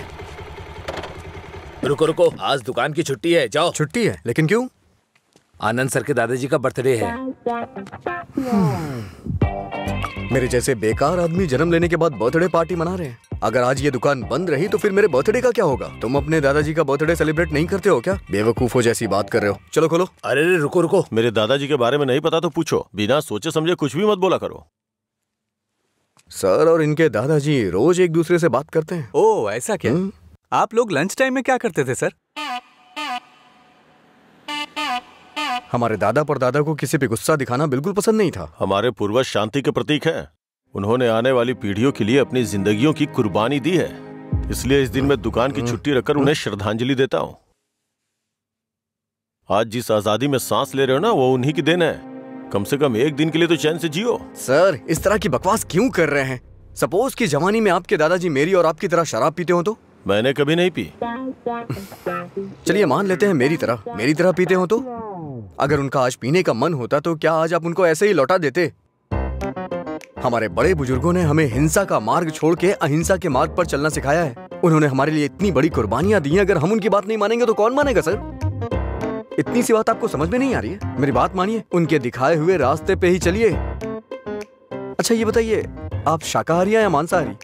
रुको रुको, आज दुकान की छुट्टी है, जाओ। छुट्टी है? लेकिन क्यों? आनंद सर के दादाजी का बर्थडे है। मेरे जैसे बेकार आदमी जन्म लेने के बाद बर्थडे पार्टी मना रहे हैं। अगर आज ये दुकान बंद रही तो फिर मेरे बर्थडे का क्या होगा? तुम अपने दादाजी का बर्थडे सेलिब्रेट नहीं करते हो क्या? बेवकूफों जैसी बात कर रहे हो। चलो खोलो। अरे रे रुको रुको, मेरे दादाजी के बारे में नहीं पता तो पूछो, बिना सोचे समझे कुछ भी मत बोला करो। सर और इनके दादाजी रोज एक दूसरे से बात करते हैं। ओह ऐसा क्या? आप लोग लंच टाइम में क्या करते थे सर? हमारे दादा परदादा को किसी पे गुस्सा दिखाना बिल्कुल पसंद नहीं था। हमारे पूर्वज शांति के प्रतीक हैं। उन्होंने आने वाली पीढ़ियों के लिए अपनी जिंदगियों की कुर्बानी दी है, इसलिए इस दिन मैं दुकान की छुट्टी रखकर उन्हें श्रद्धांजलि देता हूँ। आज जिस आजादी में सांस ले रहे हो ना, वो उन्हीं की देन है। कम से कम एक दिन के लिए तो चैन से जियो। सर इस तरह की बकवास क्यों कर रहे हैं? सपोज की जवानी में आपके दादाजी मेरी और आपकी तरह शराब पीते हो तो? मैंने कभी नहीं पी। चलिए मान लेते हैं मेरी तरह मेरी तरह पीते हो तो? अगर उनका आज पीने का मन होता तो क्या आज आप उनको ऐसे ही लौटा देते? हमारे बड़े बुजुर्गों ने हमें हिंसा का मार्ग छोड़ के अहिंसा के मार्ग पर चलना सिखाया है। उन्होंने हमारे लिए इतनी बड़ी कुर्बानियां दी हैं, अगर हम उनकी बात नहीं मानेंगे तो कौन मानेगा सर? इतनी सी बात आपको समझ में नहीं आ रही है? मेरी बात मानिए, उनके दिखाए हुए रास्ते पे ही चलिए। अच्छा ये बताइए, आप शाकाहारी या मांसाहारी?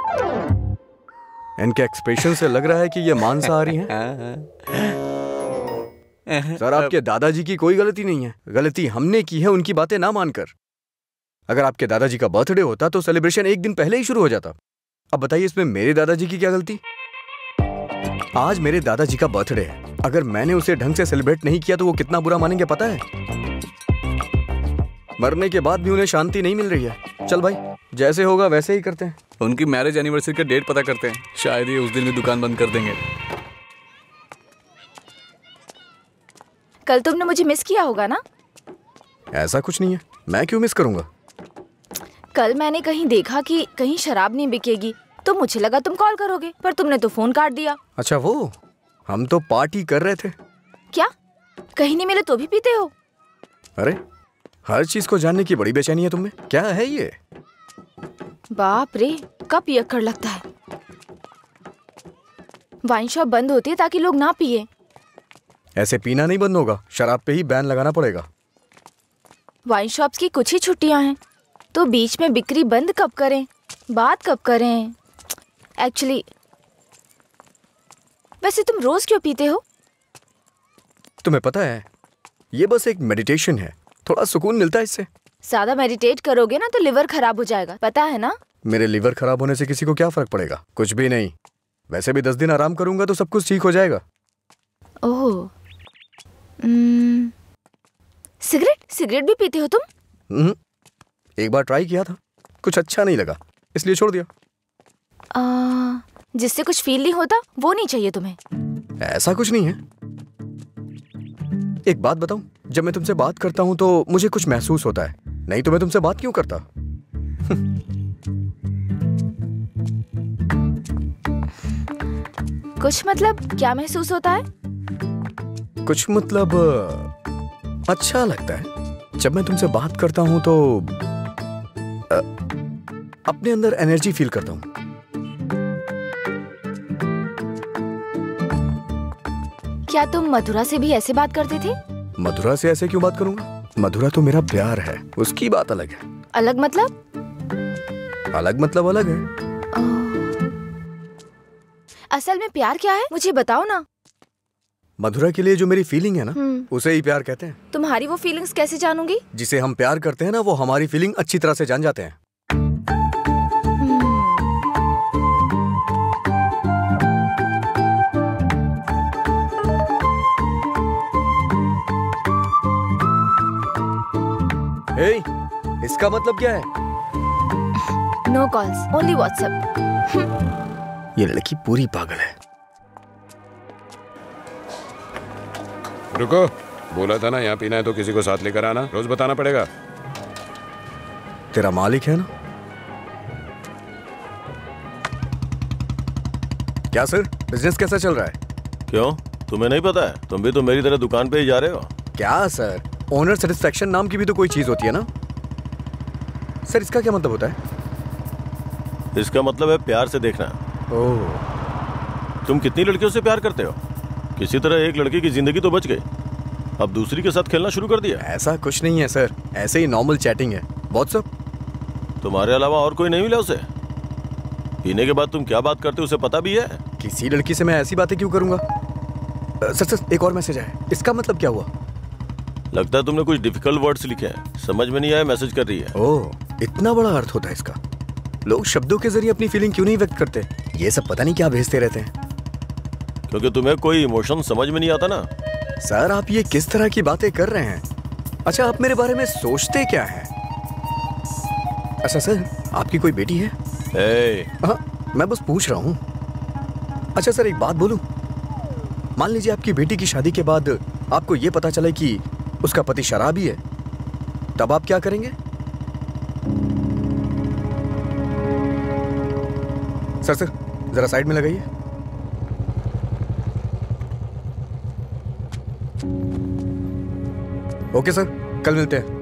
इनके एक्सप्रेशन से लग रहा है कि ये मांसाहारी हैं। सर आपके दादाजी की कोई गलती नहीं है, गलती हमने की है उनकी बातें ना मानकर। अगर आपके दादाजी का बर्थडे होता तो सेलिब्रेशन एक दिन पहले ही शुरू हो जाता। अब बताइए इसमें मेरे दादाजी की क्या गलती? आज मेरे दादाजी का बर्थडे है, अगर मैंने उसे ढंग से सेलिब्रेट नहीं किया तो वो कितना बुरा मानेंगे पता है? मरने के बाद भी उन्हें शांति नहीं मिल रही है। चल भाई, जैसे होगा वैसे ही करते हैं। उनकी मैरिज एनिवर्सरी का डेट पता करते हैं, शायद ये उस दिन भी दुकान बंद कर देंगे। कल तुमने मुझे मिस किया होगा ना? ऐसा कुछ नहीं है, मैं क्यों मिस करूंगा? कल मैंने कहीं देखा कि कहीं शराब नहीं बिकेगी, तो मुझे लगा तुम कॉल करोगे, पर तुमने तो फोन काट दिया। अच्छा वो, हम तो पार्टी कर रहे थे। क्या? कहीं नहीं मिले तो भी पीते हो? अरे हर चीज को जानने की बड़ी बेचैनी है तुम्हें। क्या है ये? बाप रे, कब पियक्कड़ लगता है। वाइन शॉप बंद होती है ताकि लोग ना पिए। ऐसे पीना नहीं बंद होगा, शराब पे ही बैन लगाना पड़ेगा। वाइन शॉप्स की कुछ ही छुट्टियां हैं, तो बीच में बिक्री बंद कब करें, बात कब करें? एक्चुअली वैसे तुम रोज क्यों पीते हो? तुम्हें पता है, ये बस एक मेडिटेशन है, थोड़ा सुकून मिलता है इससे। ज्यादा मेडिटेट करोगे ना तो लिवर खराब हो जाएगा, पता है ना? मेरे लिवर खराब होने से किसी को क्या फर्क पड़ेगा? कुछ भी नहीं। वैसे भी दस दिन आराम करूंगा तो सब कुछ ठीक हो जाएगा। ओह, हम्म, सिगरेट सिगरेट भी पीते हो तुम? हम्म, एक बार ट्राई किया था, कुछ अच्छा नहीं लगा, इसलिए छोड़ दिया। आ, जिससे कुछ फील नहीं होता वो नहीं चाहिए तुम्हें? ऐसा कुछ नहीं है। एक बात बताऊं, जब मैं तुमसे बात करता हूं तो मुझे कुछ महसूस होता है, नहीं तो मैं तुमसे बात क्यों करता? कुछ मतलब क्या महसूस होता है? कुछ मतलब अच्छा लगता है। जब मैं तुमसे बात करता हूं तो आ, अपने अंदर एनर्जी फील करता हूं। क्या तुम मधुरा से भी ऐसे बात करते थे? मधुरा से ऐसे क्यों बात करूंगा? मधुरा तो मेरा प्यार है, उसकी बात अलग है। अलग मतलब? अलग मतलब अलग है। असल में प्यार क्या है, मुझे बताओ ना। मधुरा के लिए जो मेरी फीलिंग है ना, उसे ही प्यार कहते हैं। तुम्हारी वो फीलिंग्स कैसे जानूंगी? जिसे हम प्यार करते हैं ना, वो हमारी फीलिंग अच्छी तरह से जान जाते हैं। हे, इसका मतलब क्या है? No calls, only WhatsApp. ये लड़की पूरी पागल है। रुको, बोला था ना यहाँ पीना है तो किसी को साथ लेकर आना, रोज बताना पड़ेगा। तेरा मालिक है ना? क्या सर, बिजनेस कैसा चल रहा है? क्यों, तुम्हें नहीं पता है? तुम भी तो मेरी तरह दुकान पे ही जा रहे हो। क्या सर, ओनर सेटिस्फेक्शन नाम की भी तो कोई चीज होती है ना सर। इसका क्या मतलब होता है? इसका मतलब है प्यार से देखना। ओह। तुम कितनी लड़कियों से प्यार करते हो? किसी तरह एक लड़की की जिंदगी तो बच गई, अब दूसरी के साथ खेलना शुरू कर दिया। ऐसा कुछ नहीं है सर, ऐसे ही नॉर्मल चैटिंग है। व्हाट्सएप। तुम्हारे अलावा और कोई नहीं मिला उसे? पीने के बाद तुम क्या बात करते हो उसे पता भी है? किसी लड़की से मैं ऐसी बातें क्यों करूंगा? सर सर एक और मैसेज आया, इसका मतलब क्या हुआ? लगता है तुमने कुछ डिफिकल्ट वर्ड्स लिखे हैं, समझ में नहीं आया, मैसेज कर रही है। ओह, इतना बड़ा अर्थ होता है इसका। लोग शब्दों के जरिए अपनी फीलिंग क्यों नहीं व्यक्त करते? ये सब पता नहीं क्या भेजते रहते हैं। क्योंकि तुम्हें कोई इमोशन समझ में नहीं आता ना। सर आप ये किस तरह की बातें कर रहे हैं? अच्छा, आप मेरे बारे में सोचते क्या हैं? अच्छा सर, आपकी कोई बेटी है? ए। हाँ, मैं बस पूछ रहा हूँ। अच्छा सर, एक बात बोलूं? मान लीजिए आपकी बेटी की शादी के बाद आपको ये पता चले कि उसका पति शराबी है, तब आप क्या करेंगे? सर सर जरा साइड में लगाइए। ओके सर, कल मिलते हैं।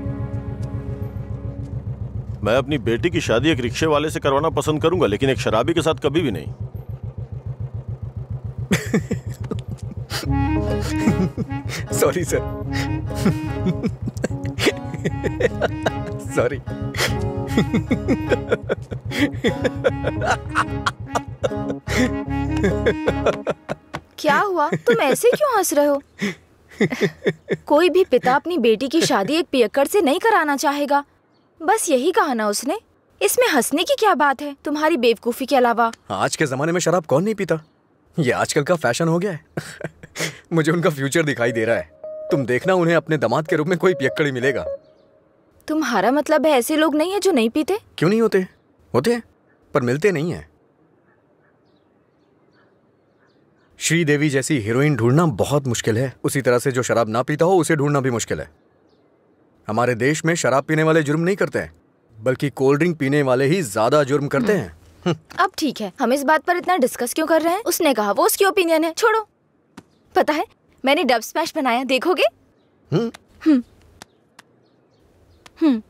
मैं अपनी बेटी की शादी एक रिक्शे वाले से करवाना पसंद करूंगा, लेकिन एक शराबी के साथ कभी भी नहीं। Sorry sir. सॉरी। क्या हुआ, तुम ऐसे क्यों हंस रहे हो? कोई भी पिता अपनी बेटी की शादी एक पियक्कड़ से नहीं कराना चाहेगा, बस यही कहा ना उसने। इसमें हंसने की क्या बात है तुम्हारी बेवकूफी के अलावा? आज के जमाने में शराब कौन नहीं पीता? ये आजकल का फैशन हो गया है। मुझे उनका फ्यूचर दिखाई दे रहा है। तुम देखना, उन्हें अपने दामाद के रूप में कोई पियक्कड़ ही मिलेगा। तुम्हारा मतलब है ऐसे लोग नहीं है जो नहीं पीते? क्यों नहीं होते? होते हैं, पर मिलते नहीं है। श्रीदेवी जैसी हीरोइन ढूंढना बहुत मुश्किल है, उसी तरह से जो शराब ना पीता हो उसे ढूंढना भी मुश्किल है। हमारे देश में शराब पीने वाले जुर्म नहीं करते हैं, बल्कि कोल्ड ड्रिंक पीने वाले ही ज्यादा जुर्म करते हैं। अब ठीक है, हम इस बात पर इतना डिस्कस क्यों कर रहे हैं? उसने कहा, वो उसकी ओपिनियन है, छोड़ो। पता है मैंने डब स्मैश बनाया, देखोगे? हम्म हम्म हम्म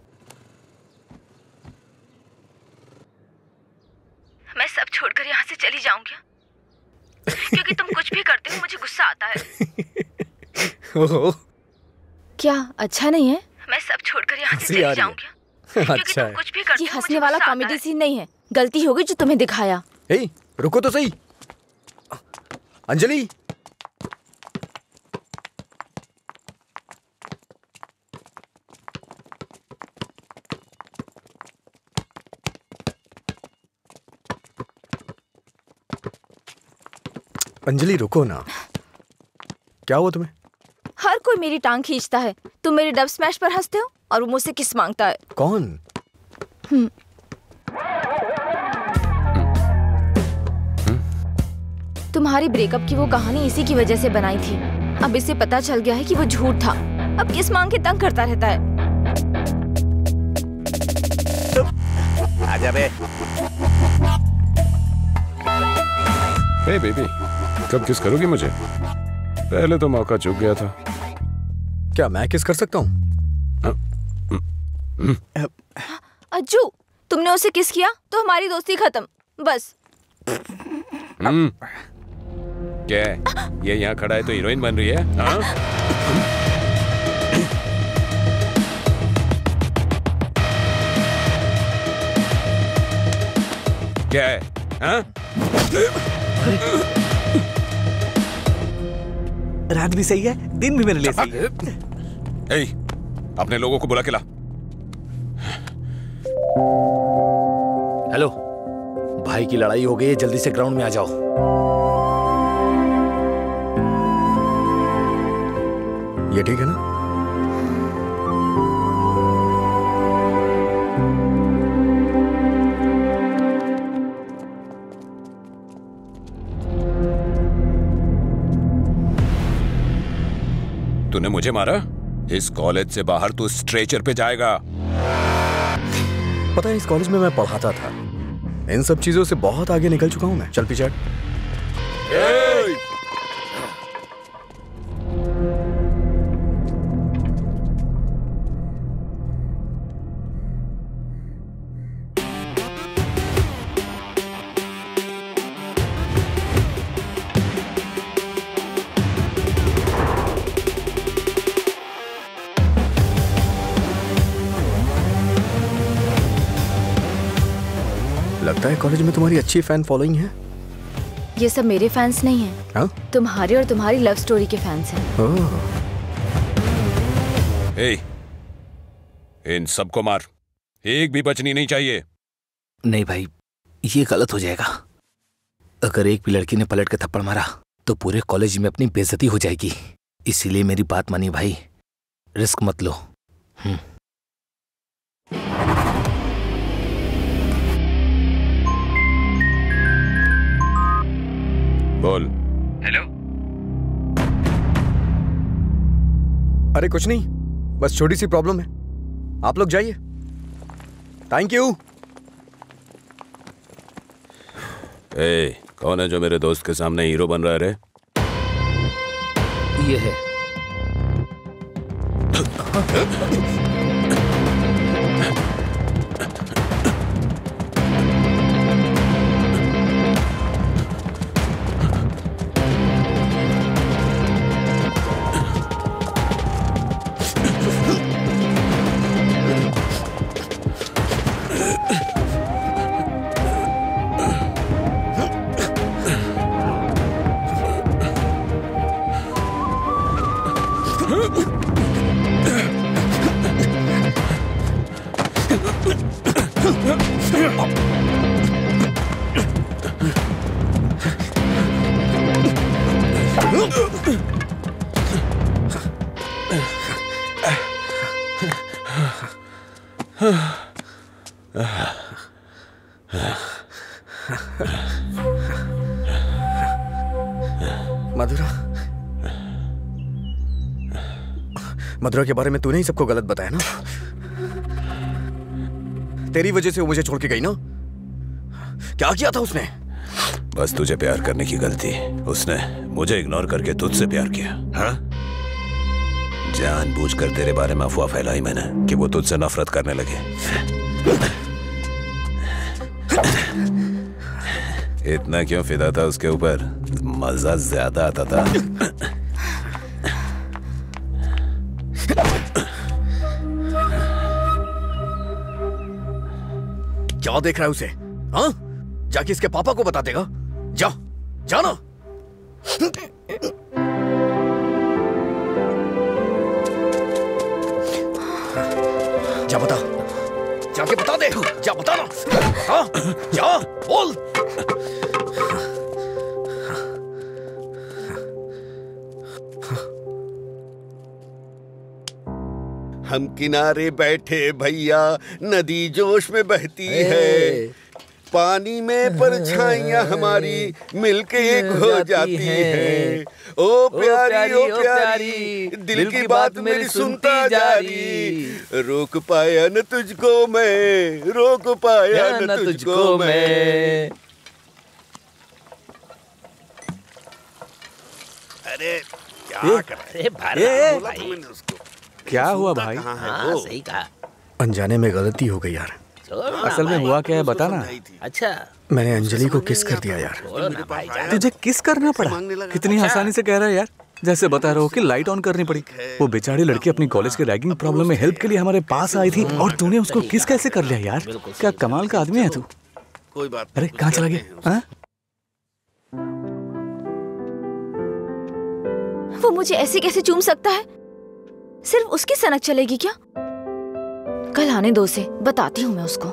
मैं सब छोड़कर यहाँ से चली जाऊँ क्या? क्योंकि तुम कुछ भी करते हो मुझे गुस्सा आता है। ओह, क्या अच्छा नहीं है? मैं सब छोड़कर यहाँ से चली जाऊँ क्या? क्योंकि अच्छा तुम कुछ भी करते हो, ये हंसने वाला कॉमेडी सीन नहीं है, गलती होगी जो तुम्हें दिखाया। हे, रुको तो सही। अंजलि, अंजलि रुको ना। क्या हुआ तुम्हें? हर कोई मेरी टांग खींचता है, तुम मेरे डब स्मैश पर हंसते हो और वो मुझसे किस मांगता है। कौन? हम्म तुम्हारी ब्रेकअप की वो कहानी इसी की वजह से बनाई थी। अब इसे पता चल गया है कि वो झूठ था। अब किस मांग के तंग करता रहता है। आजा बे। हे बेबी, कब किस करोगी मुझे? पहले तो मौका चूक गया था। क्या मैं किस कर सकता हूँ? अज्जू, तुमने उसे किस किया तो हमारी दोस्ती खत्म, बस। हम्म क्या है? ये यहाँ खड़ा है तो हीरोइन बन रही है? हाँ? क्या है? हाँ? रात भी सही है, दिन भी मेरे लिए सही है। ए, अपने लोगों को बुला के ला। हेलो, भाई की लड़ाई हो गई है, जल्दी से ग्राउंड में आ जाओ। ये ठीक है ना? तूने मुझे मारा? इस कॉलेज से बाहर तू स्ट्रेचर पे जाएगा। पता है, इस कॉलेज में मैं पढ़ाता था। इन सब चीजों से बहुत आगे निकल चुका हूं मैं। चल पीछे। लगता है कॉलेज में तुम्हारी अच्छी फैन फॉलोइंग है। ये सब मेरे फैंस नहीं हैं। हाँ? तुम्हारी और तुम्हारी लव स्टोरी के फैंस हैं। ए, इन सबको मार, एक भी बचनी नहीं चाहिए। नहीं भाई, ये गलत हो जाएगा। अगर एक भी लड़की ने पलट के थप्पड़ मारा तो पूरे कॉलेज में अपनी बेइज्जती हो जाएगी। इसीलिए मेरी बात मानिए भाई, रिस्क मत लो। हम्म बोल। हेलो। अरे कुछ नहीं, बस छोटी सी प्रॉब्लम है। आप लोग जाइए। Thank you. ए, कौन है जो मेरे दोस्त के सामने हीरो बन रहा है रे? ये है। मधुरा, मधुरा के बारे में तूने ही सबको गलत बताया ना? तेरी वजह से वो मुझे छोड़ के गई ना? क्या किया था उसने? बस तुझे प्यार करने की गलती। उसने मुझे इग्नोर करके तुझसे प्यार किया। हाँ? जानबूझकर तेरे बारे में अफवाह फैलाई मैंने कि वो तुझसे नफरत करने लगे। इतना क्यों फिदा था उसके ऊपर? मजा ज्यादा आता था। क्या देख रहा है उसे? हाँ? जाके इसके पापा को बता देगा। जा, जाना। जा बता, जाके बता दे। जा बताना, हाँ? जा बोल। हम किनारे बैठे भैया, नदी जोश में बहती है, पानी में परछाइयां हमारी मिलके एक हो जाती है। ओ प्यारी ओ प्यारी, दिल की बात मेरी सुनता जारी, रोक पाया न तुझको मैं, रोक पाया न तुझको मैं। अरे क्या कर रहे? बोला तो मैंने उसको। क्या हुआ भाई? हाँ, सही कहा। अनजाने में गलती हो गई यार। असल में हुआ क्या है बताना। अच्छा, मैंने अंजलि को किस कर दिया यार। तुझे किस करना पड़ा? कितनी आसानी से कह रहा है यार, जैसे बता रहे हो कि लाइट ऑन करनी पड़ी। वो बेचारी लड़की अपनी कॉलेज के रैगिंग प्रॉब्लम में हेल्प के लिए हमारे पास आई थी और तूने उसको किस कैसे कर लिया यार? क्या कमाल का आदमी है तू। कोई बात। अरे कहाँ चला गया? वो मुझे ऐसे कैसे चूम सकता है? सिर्फ उसकी सनक चलेगी क्या? कल आने दो उसे, बताती हूँ मैं उसको।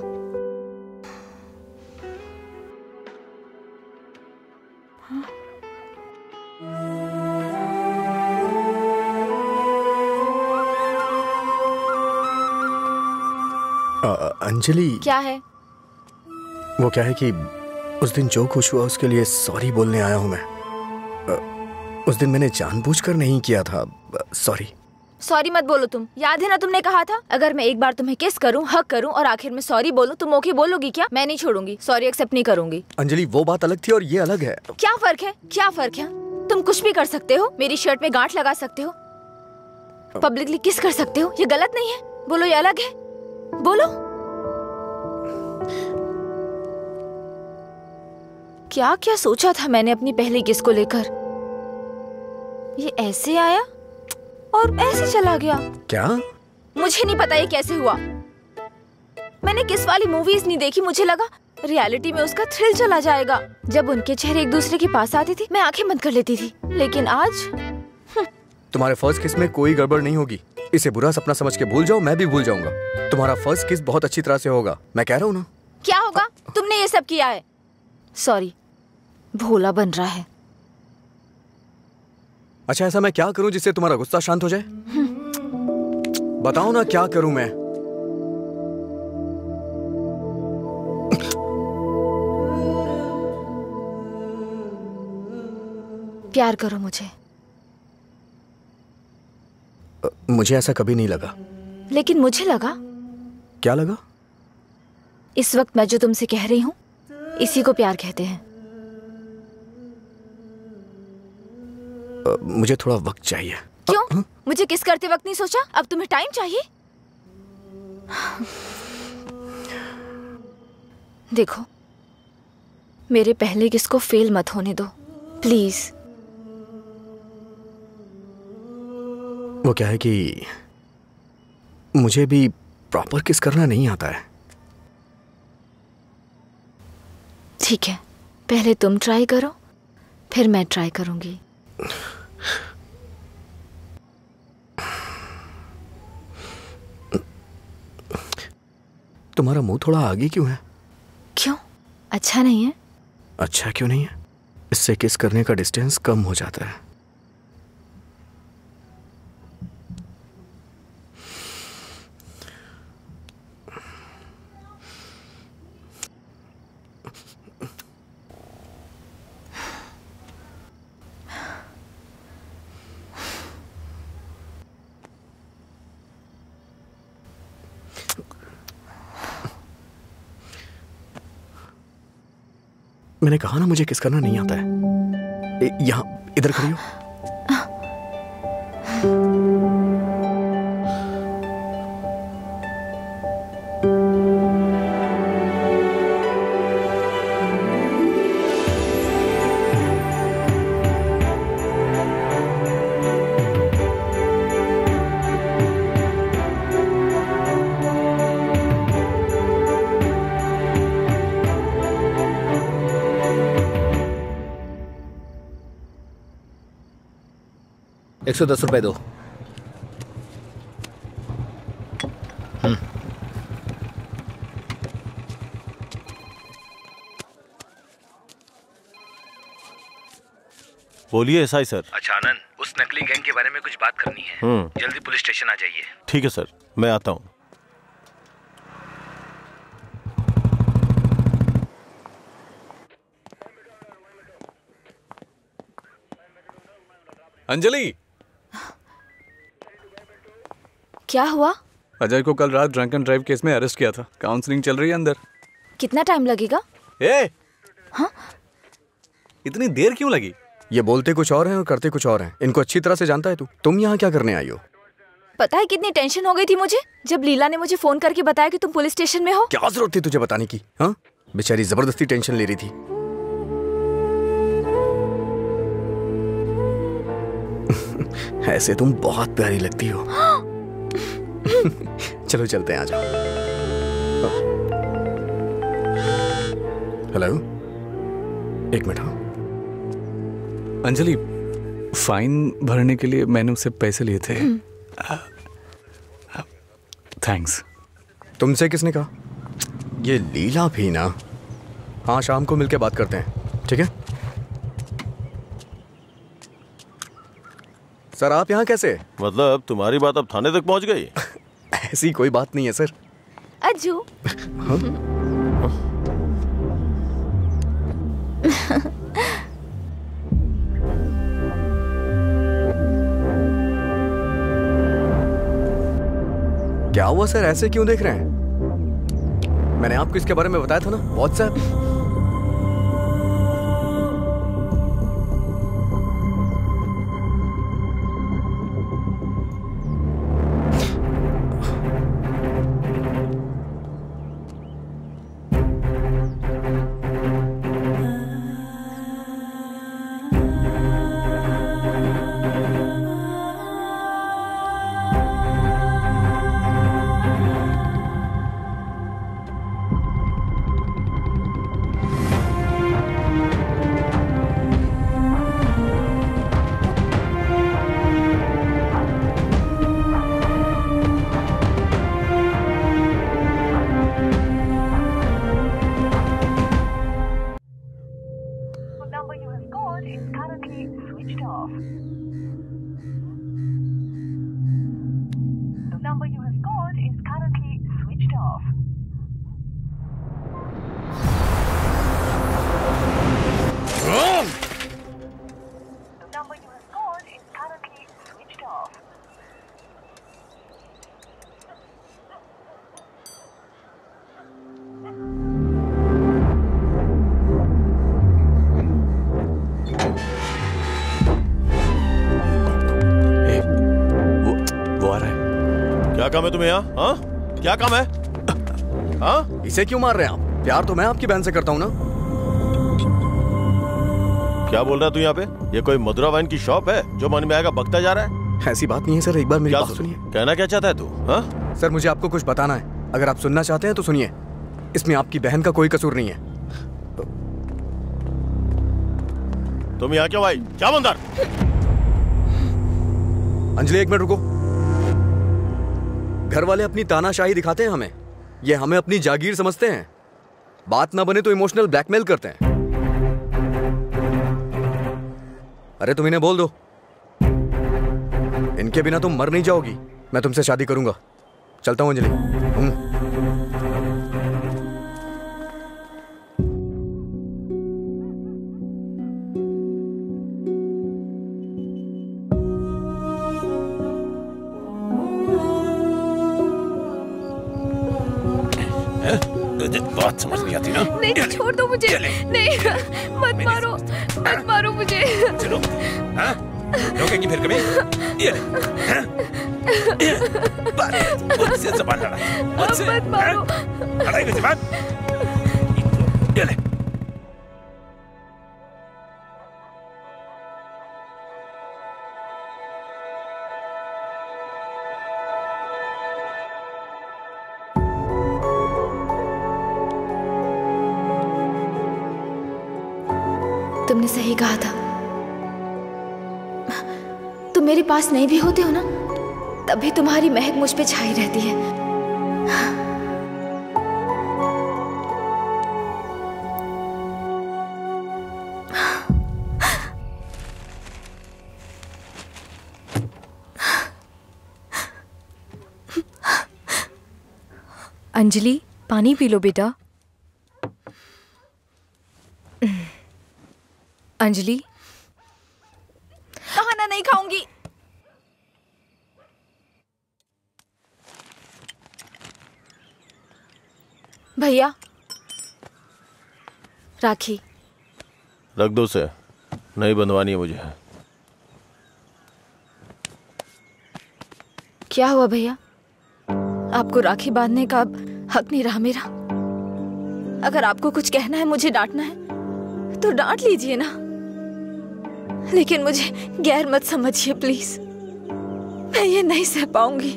आ, अंजलि, क्या है? वो क्या है कि उस दिन जो कुछ हुआ उसके लिए सॉरी बोलने आया हूं मैं। आ, उस दिन मैंने जानबूझकर नहीं किया था, सॉरी। सॉरी मत बोलो तुम। याद है ना तुमने कहा था अगर मैं एक बार तुम्हें किस करूं, हक करूं और आखिर में सॉरी बोलूं तुम ओके बोलोगी क्या? मैं नहीं छोड़ूंगी, सॉरी एक्सेप्ट नहीं करूंगी। अंजलि, वो बात अलग थी और ये अलग है। क्या फर्क है? क्या फर्क है? तुम कुछ भी कर सकते हो, मेरी शर्ट में गांठ लगा सकते हो, पब्लिकली किस कर सकते हो, ये गलत नहीं है। बोलो ये अलग है, बोलो। क्या क्या सोचा था मैंने अपनी पहली किस को लेकर? ये ऐसे आया और ऐसे चला गया। क्या? मुझे नहीं पता ये कैसे हुआ। मैंने किस वाली मूवीज नहीं देखी, मुझे लगा रियलिटी में उसका थ्रिल चला जाएगा। जब उनके चेहरे एक दूसरे के पास आते थे मैं आंखें बंद कर लेती थी, लेकिन आज तुम्हारे फर्स्ट किस में कोई गड़बड़ नहीं होगी। इसे बुरा सपना समझ के भूल जाओ, मैं भी भूल जाऊंगा। तुम्हारा फर्स्ट किस बहुत अच्छी तरह से होगा, मैं कह रहा हूँ ना। क्या होगा? तुमने ये सब किया है। सॉरी, भोला बन रहा है। अच्छा, ऐसा मैं क्या करूं जिससे तुम्हारा गुस्सा शांत हो जाए? बताओ ना क्या करूं मैं? प्यार करो मुझे। मुझे ऐसा कभी नहीं लगा। लेकिन मुझे लगा। क्या लगा? इस वक्त मैं जो तुमसे कह रही हूँ इसी को प्यार कहते हैं। मुझे थोड़ा वक्त चाहिए। क्यों? आ, मुझे किस करते वक्त नहीं सोचा? अब तुम्हें टाइम चाहिए? देखो, मेरे पहले किस को फेल मत होने दो प्लीज। वो क्या है कि मुझे भी प्रॉपर किस करना नहीं आता है। ठीक है, पहले तुम ट्राई करो, फिर मैं ट्राई करूंगी। तुम्हारा मुंह थोड़ा आगे क्यों है? क्यों? अच्छा नहीं है? अच्छा क्यों नहीं है? इससे किस करने का डिस्टेंस कम हो जाता है। मैंने कहा ना मुझे किस करना नहीं आता है। यहाँ इधर खड़ी हो। एक सौ दस रुपए दो। बोलिए एसआई सर। अच्छा आनंद, उस नकली गैंग के बारे में कुछ बात करनी है। हम्म। जल्दी पुलिस स्टेशन आ जाइए। ठीक है सर, मैं आता हूँ। अंजलि, क्या हुआ? अजय को कल रात ड्रंक एंड ड्राइव केस में अरेस्ट किया था। काउंसलिंग चल रही है अंदर। कितना टाइम लगेगा? ए, हाँ? इतनी देर क्यों लगी? ये बोलते कुछ और हैं और करते कुछ और हैं। इनको अच्छी तरह से जानता है तू। तुम यहाँ क्या करने आई हो? पता है कितनी टेंशन हो गई थी मुझे जब लीला ने मुझे फोन करके बताया कि तुम पुलिस स्टेशन में हो। क्या जरूरत थी तुझे बताने की? हाँ, बेचारी जबरदस्ती टेंशन ले रही थी। ऐसे तुम बहुत प्यारी लगती हो। चलो चलते हैं, आ जाओ। हेलो, एक मिनट। हाँ अंजलि, फाइन भरने के लिए मैंने उससे पैसे लिए थे। थैंक्स। तुमसे किसने कहा? ये लीला भी ना। हाँ, शाम को मिलके बात करते हैं, ठीक है? सर आप यहाँ कैसे? मतलब तुम्हारी बात अब थाने तक पहुँच गई? ऐसी कोई बात नहीं है सर। अज्जू। हाँ? क्या हुआ सर, ऐसे क्यों देख रहे हैं? मैंने आपको इसके बारे में बताया था ना, व्हाट्सएप। क्या काम है तुम्हें यहाँ? हाँ? क्या काम है? हाँ? इसे क्यों मार रहे हैं आप? प्यार तो मैं आपकी बहन से करता हूँ ना। क्या बोल रहा है तू यहाँ पे? ये कोई मधुरा वाइन की शॉप है जो मन में आएगा बकता जा रहा है? ऐसी बात नहीं है सर, एक बार मेरी बात सुनिए। कहना क्या चाहता है तू? हाँ? सर मुझे आपको कुछ बताना है, अगर आप सुनना चाहते हैं तो सुनिए। इसमें आपकी बहन का कोई कसूर नहीं है। तुम यहाँ क्यों आई? क्या बंदर? अंजलि एक मिनट रुको। घर वाले अपनी तानाशाही दिखाते हैं हमें, ये हमें अपनी जागीर समझते हैं। बात ना बने तो इमोशनल ब्लैकमेल करते हैं। अरे तुम इन्हें बोल दो, इनके बिना तुम मर नहीं जाओगी। मैं तुमसे शादी करूंगा। चलता हूं अंजलि। हम्म। बात समझ नहीं आती ना? नहीं, छोड़ दो मुझे। नहीं, मत मारो, मत मारो मुझे। चलो, हाँ? रोकेगी फिर कभी? ये ले, हाँ? ये, बात, मुझसे ज़बान लड़ा, मुझसे, मत मारो। लड़ाई की ज़बान? ये ले। तुमने सही कहा था। तुम मेरे पास नहीं भी होते हो ना, तभी तुम्हारी महक मुझ पे छाई रहती है। अंजलि, पानी पी लो बेटा। अंजलि, खाना नहीं खाऊंगी। भैया, राखी रख दो उसे, नहीं बंधवानी है मुझे। क्या हुआ भैया? आपको राखी बांधने का हक नहीं रहा मेरा? अगर आपको कुछ कहना है, मुझे डांटना है तो डांट लीजिए ना, लेकिन मुझे गैर मत समझिए प्लीज। मैं ये नहीं सह पाऊंगी।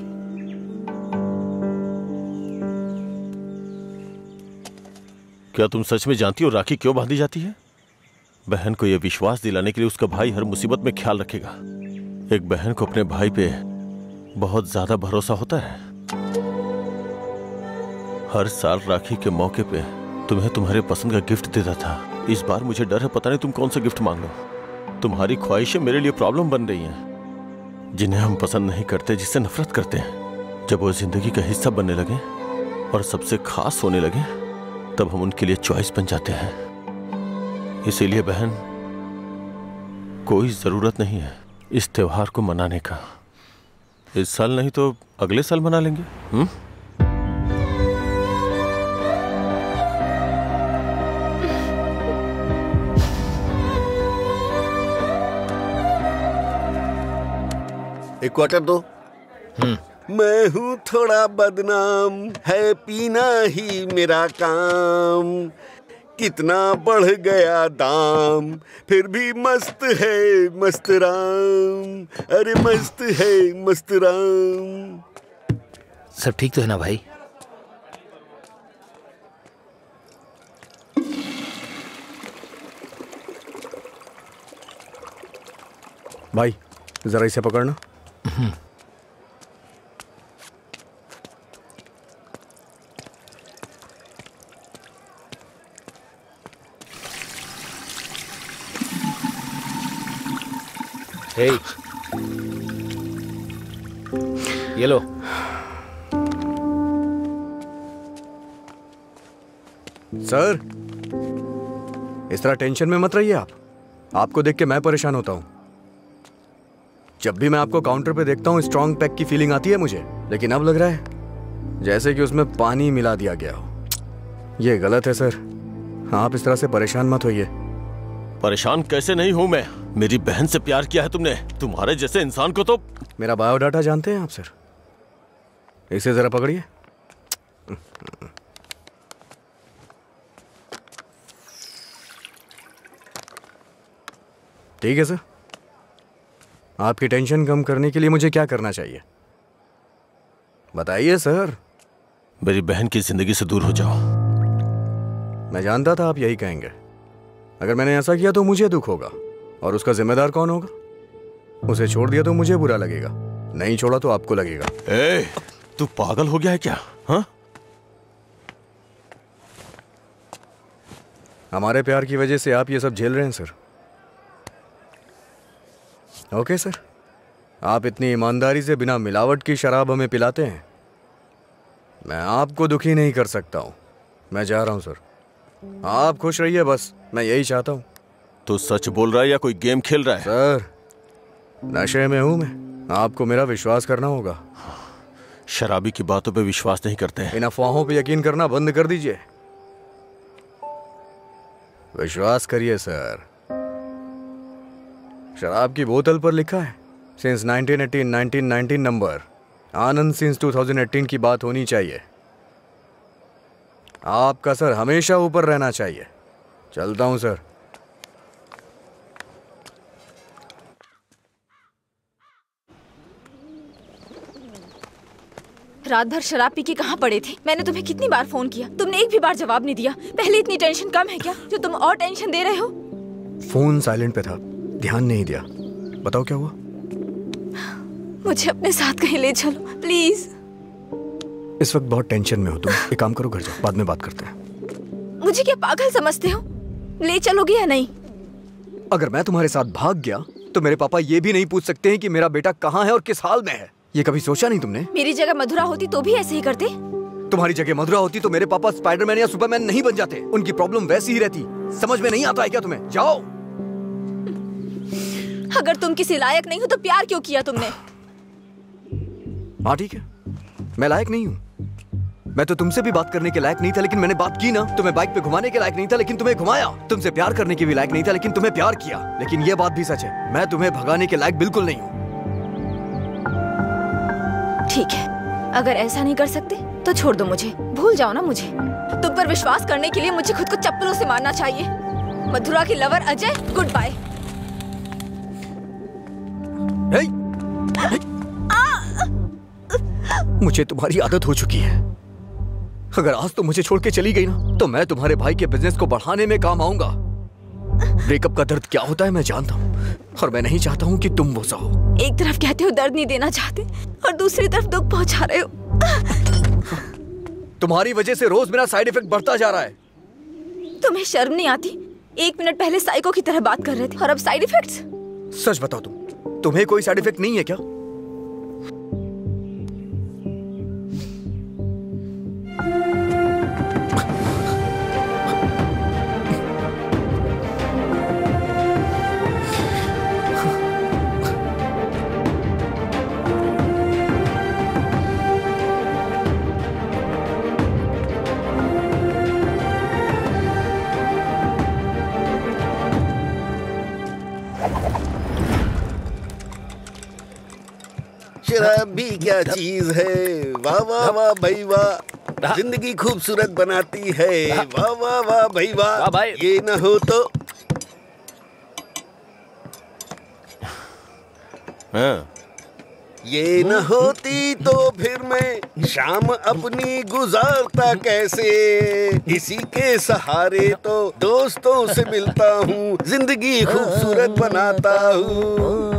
क्या तुम सच में जानती हो राखी क्यों बांधी जाती है? बहन को यह विश्वास दिलाने के लिए उसका भाई हर मुसीबत में ख्याल रखेगा। एक बहन को अपने भाई पे बहुत ज्यादा भरोसा होता है। हर साल राखी के मौके पे तुम्हें तुम्हारे पसंद का गिफ्ट देता था। इस बार मुझे डर है, पता नहीं तुम कौन सा गिफ्ट मांग लो। तुम्हारी ख्वाहिशें मेरे लिए प्रॉब्लम बन रही हैं, जिन्हें हम पसंद नहीं करते, जिससे नफरत करते हैं। जब वो जिंदगी का हिस्सा बनने लगे और सबसे खास होने लगे, तब हम उनके लिए चॉइस बन जाते हैं। इसीलिए बहन, कोई जरूरत नहीं है इस त्योहार को मनाने का। इस साल नहीं तो अगले साल मना लेंगे। हुँ? एक क्वार्टर दो। मैं हूँ थोड़ा बदनाम, है पीना ही मेरा काम। कितना बढ़ गया दाम, फिर भी मस्त है मस्त राम। अरे मस्त है मस्त राम। सब ठीक तो है ना भाई? भाई जरा इसे पकड़ना। हे, ये लो। सर, इस तरह टेंशन में मत रहिए आप। आपको देख के मैं परेशान होता हूं। जब भी मैं आपको काउंटर पे देखता हूँ स्ट्रॉन्ग पैक की फीलिंग आती है मुझे, लेकिन अब लग रहा है जैसे कि उसमें पानी मिला दिया गया हो। ये गलत है सर, आप इस तरह से परेशान मत होइए। परेशान कैसे नहीं हूं मैं? मेरी बहन से प्यार किया है तुमने। तुम्हारे जैसे इंसान को तो। मेरा बायोडाटा जानते हैं आप सर? इसे जरा पकड़िए। ठीक है सर, आपकी टेंशन कम करने के लिए मुझे क्या करना चाहिए बताइए सर। मेरी बहन की जिंदगी से दूर हो जाओ। मैं जानता था आप यही कहेंगे। अगर मैंने ऐसा किया तो मुझे दुख होगा, और उसका जिम्मेदार कौन होगा? उसे छोड़ दिया तो मुझे बुरा लगेगा, नहीं छोड़ा तो आपको लगेगा। ए, तू पागल हो गया है क्या? हाँ? हमारे प्यार की वजह से आप ये सब झेल रहे हैं सर। ओके सर, आप इतनी ईमानदारी से बिना मिलावट की शराब हमें पिलाते हैं। मैं आपको दुखी नहीं कर सकता हूं। मैं जा रहा हूं सर, आप खुश रहिए बस, मैं यही चाहता हूं। तो सच बोल रहा है या कोई गेम खेल रहा है? सर, नशे में हूं मैं, आपको मेरा विश्वास करना होगा। शराबी की बातों पे विश्वास नहीं करते हैं। इन अफवाहों पे यकीन करना बंद कर दीजिए। विश्वास करिए सर। शराब की बोतल पर लिखा है since nineteen eighteen nineteen nineteen number, Anand since two thousand eighteen की बात होनी चाहिए। आपका सर हमेशा ऊपर रहना चाहिए। चलता हूं सर। रात भर शराब पी के कहाँ पड़े थे? मैंने तुम्हें कितनी बार फोन किया, तुमने एक भी बार जवाब नहीं दिया। पहले इतनी टेंशन कम है क्या जो तुम और टेंशन दे रहे हो? फोन साइलेंट पे था, ध्यान नहीं दिया। बताओ क्या हुआ? मुझे अपने साथ कहीं ले चलो प्लीज। इस वक्त बहुत टेंशन में हो तुम। एक काम करो, घर जाओ, बाद में बात करते हैं। मुझे क्या पागल समझते हो? ले चलोगे या नहीं? अगर मैं तुम्हारे साथ भाग गया तो मेरे पापा ये भी नहीं पूछ सकते हैं कि मेरा बेटा कहाँ है और किस हाल में है। ये कभी सोचा नहीं तुमने? मेरी जगह मधुरा होती तो भी ऐसे ही करते। तुम्हारी जगह मधुरा होती तो मेरे पापा स्पाइडरमैन या सुपरमैन नहीं बन जाते। उनकी प्रॉब्लम वैसी ही रहती। समझ में नहीं आता है क्या तुम्हें? जाओ। अगर तुम किसी लायक नहीं हो तो प्यार क्यों किया तुमने? हाँ ठीक है, मैं लायक नहीं हूँ। मैं तो तुमसे भी बात करने के लायक नहीं था, लेकिन मैंने बात की ना। तुम्हें बाइक पे घुमाने के लायक नहीं था, लेकिन तुम्हें घुमाया। तुमसे प्यार करने के भी लायक नहीं था, लेकिन तुम्हें प्यार किया। लेकिन ये बात भी सच है, मैं तुम्हें भगाने के लायक बिल्कुल नहीं हूँ। ठीक है, अगर ऐसा नहीं कर सकते तो छोड़ दो मुझे, भूल जाओ ना मुझे। तुम पर विश्वास करने के लिए मुझे खुद को चप्पलों से मारना चाहिए। मधुरा की लवर अजय, गुड बाय। मुझे तुम्हारी आदत हो चुकी है। अगर आज तो मुझे छोड़ के चली गई ना, तो मैं तुम्हारे भाई के बिजनेस को बढ़ाने में काम आऊंगा। ब्रेकअप का दर्द क्या होता है मैं जानता हूँ, और मैं नहीं चाहता हूँ कि तुम वो सहो। एक तरफ कहते हो दर्द नहीं देना चाहते और दूसरी तरफ दुख पहुंचा रहे हो। तुम्हारी वजह से रोज मेरा साइड इफेक्ट बढ़ता जा रहा है। तुम्हें शर्म नहीं आती? एक मिनट पहले साइको की तरह बात कर रहे थे और अब साइड इफेक्ट्स। सच बताओ, तुम तुम्हें कोई साइड इफेक्ट नहीं है क्या? शराब भी क्या चीज है, वाह वाह वाह भाई वाह, जिंदगी खूबसूरत बनाती है, वाह वाह वाह भाई वाह, ये न हो तो। हाँ। ये न होती तो फिर मैं शाम अपनी गुजारता कैसे, इसी के सहारे तो दोस्तों से मिलता हूँ, जिंदगी खूबसूरत बनाता हूँ।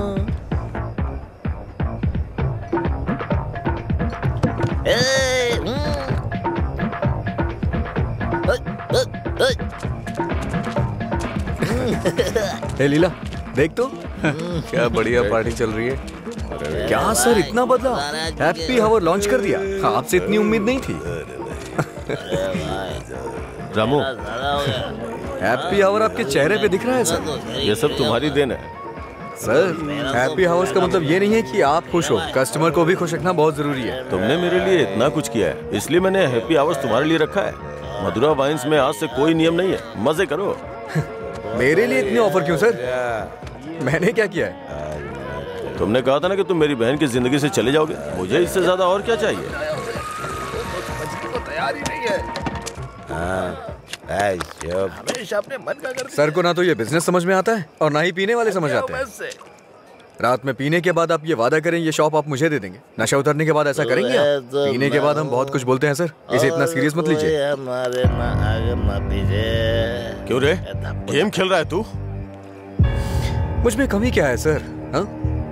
ए लीला, देख तो क्या बढ़िया पार्टी चल रही है। क्या सर इतना बदला? हैप्पी हावर लॉन्च कर दिया, आपसे इतनी उम्मीद नहीं थी। रामू, हैप्पी हावर आपके चेहरे पे दिख रहा है सर। ये सब तुम्हारी देन है सर। हैप्पी हावर्स का मतलब ये नहीं है कि आप खुश हो, कस्टमर को भी खुश रखना बहुत जरूरी है। तुमने मेरे लिए इतना कुछ किया है, इसलिए मैंने हैप्पी आवर्स तुम्हारे लिए रखा है। मधुरा वाइन्स में आज से कोई नियम नहीं है, मजे करो। मेरे लिए इतने ऑफर क्यों सर? मैंने क्या किया है? तुमने कहा था ना कि तुम मेरी बहन की जिंदगी से चले जाओगे, मुझे इससे ज्यादा और क्या चाहिए? तैयार ही नहीं है। हमेशा अपने मन का कर। सर को ना तो ये बिजनेस समझ में आता है और ना ही पीने वाले समझ आते हैं। रात में पीने के बाद आप ये वादा करें ये शॉप आप मुझे दे देंगे, नशा उतरने के बाद ऐसा करेंगे आप? पीने के बाद हम बहुत कुछ बोलते हैं सर, इसे इतना सीरियस मत लीजिए। क्यों रे, गेम खेल रहा है तू? मुझ में कमी क्या है सर? हाँ,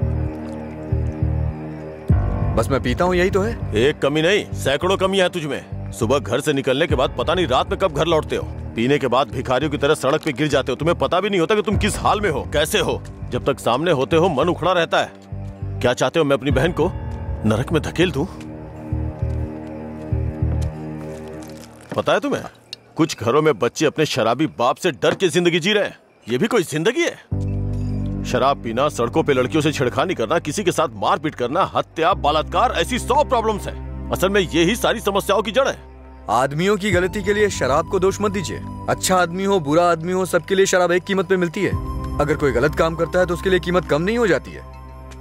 बस मैं पीता हूँ, यही तो है। एक कमी नहीं, सैकड़ों कमी है तुझ में। सुबह घर से निकलने के बाद पता नहीं रात में कब घर लौटते हो। पीने के बाद भिखारियों की तरह सड़क पे गिर जाते हो, तुम्हें पता भी नहीं होता कि तुम किस हाल में हो, कैसे हो। जब तक सामने होते हो मन उखड़ा रहता है। क्या चाहते हो मैं अपनी बहन को नरक में धकेल दूं? पता है तुम्हें, कुछ घरों में बच्चे अपने शराबी बाप से डर के जिंदगी जी रहे हैं। ये भी कोई जिंदगी है? शराब पीना, सड़कों पे लड़कियों से छेड़खानी करना, किसी के साथ मारपीट करना, हत्या, बलात्कार, ऐसी सौ प्रॉब्लम्स हैं। असल में यही सारी समस्याओं की जड़ है। आदमियों की गलती के लिए शराब को दोष मत दीजिए। अच्छा आदमी हो, बुरा आदमी हो, सबके लिए शराब एक कीमत पे मिलती है। अगर कोई गलत काम करता है तो उसके लिए कीमत कम नहीं हो जाती है।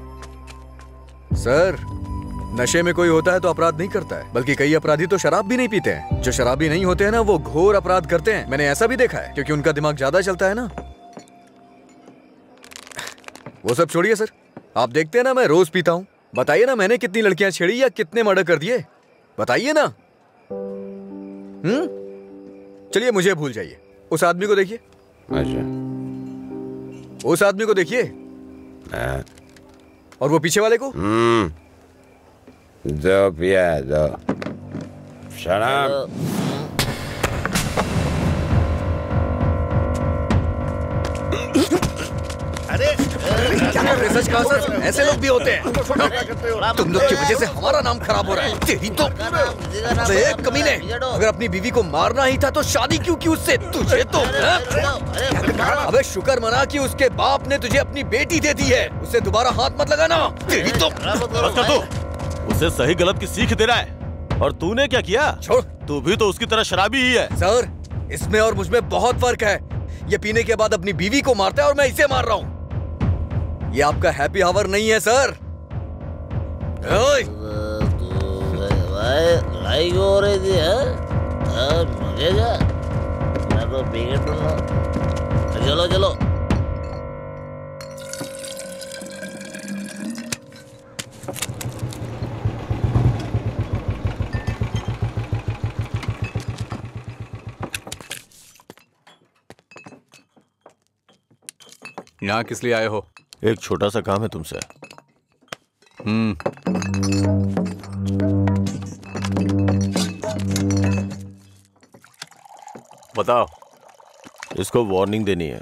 सर, नशे में कोई होता है तो अपराध नहीं करता है, बल्कि कई अपराधी तो शराब भी नहीं पीते हैं। जो शराबी नहीं होते हैं ना, वो घोर अपराध करते हैं। मैंने ऐसा भी देखा है, क्योंकि उनका दिमाग ज्यादा चलता है ना। वो सब छोड़िए सर, आप देखते हैं ना मैं रोज पीता हूँ। बताइए ना मैंने कितनी लड़कियां छेड़ी या कितने मर्डर कर दिए, बताइए ना। हम्म, चलिए मुझे भूल जाइए। उस आदमी को देखिए। अच्छा, उस आदमी को देखिए, और वो पीछे वाले को। हम्म, दो पिया दो शराब। अरे क्या कर रहे? सच कहा सर, ऐसे लोग भी होते हैं। तुम लोग की वजह से हमारा नाम खराब हो रहा है। तेरी तो एक कमीने, अगर अपनी बीवी को मारना ही था तो शादी क्यों की उससे? तुझे तो अबे शुक्र मना कि उसके बाप ने तुझे अपनी बेटी दे दी है। उससे दोबारा हाथ मत लगाना। तेरी तो उसे सही गलत की सीख दे रहा है, और तूने क्या किया? छोड़, तू भी तो उसकी तरह शराबी ही है। सर, इसमें और मुझमें बहुत फर्क है। ये पीने के बाद अपनी बीवी को मारता है और मैं इसे मार रहा हूँ। ये आपका हैप्पी आवर नहीं है सर। ओए, लड़ाई हो रही थी मुझे क्या, मैं तो पी के टूटा। चलो चलो। यहाँ किस लिए आए हो? एक छोटा सा काम है तुमसे। हम्म। बताओ। इसको वार्निंग देनी है।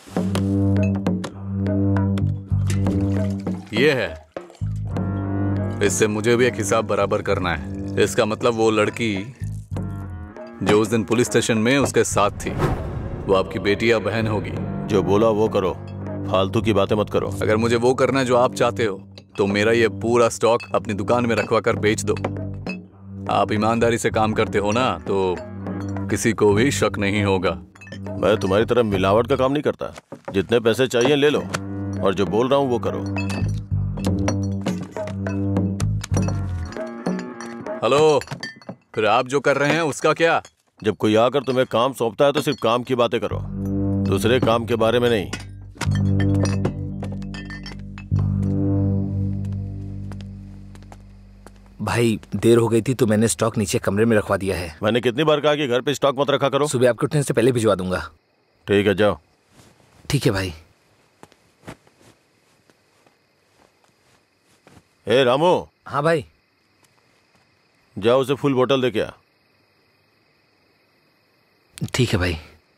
ये है, इससे मुझे भी एक हिसाब बराबर करना है। इसका मतलब वो लड़की जो उस दिन पुलिस स्टेशन में उसके साथ थी, वो आपकी बेटी या बहन होगी। जो बोला वो करो, फालतू की बातें मत करो। अगर मुझे वो करना है जो आप चाहते हो तो मेरा ये पूरा स्टॉक अपनी दुकान में रखवा कर बेच दो। आप ईमानदारी से काम करते हो ना, तो किसी को भी शक नहीं होगा। मैं तुम्हारी तरह मिलावट का काम नहीं करता। जितने पैसे चाहिए ले लो, और जो बोल रहा हूं वो करो। हेलो, फिर आप जो कर रहे हैं उसका क्या? जब कोई आकर तुम्हें काम सौंपता है तो सिर्फ काम की बातें करो, दूसरे काम के बारे में नहीं। भाई देर हो गई थी तो मैंने स्टॉक नीचे कमरे में रखवा दिया है। मैंने कितनी बार कहा कि घर पे स्टॉक मत रखा करो। सुबह आपके उठने से पहले भिजवा दूंगा। ठीक है, जाओ। ठीक है भाई। ए रामू। हाँ भाई। जाओ उसे फुल बोतल दे के आ। ठीक है भाई।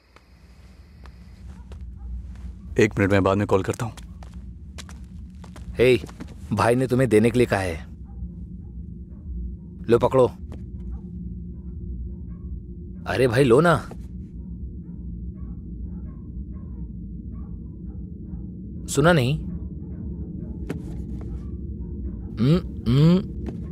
एक मिनट में बाद में कॉल करता हूँ। हे, भाई ने तुम्हें देने के लिए कहा है। लो पकड़ो। अरे भाई लो ना। सुना नहीं? हम्म हम्म।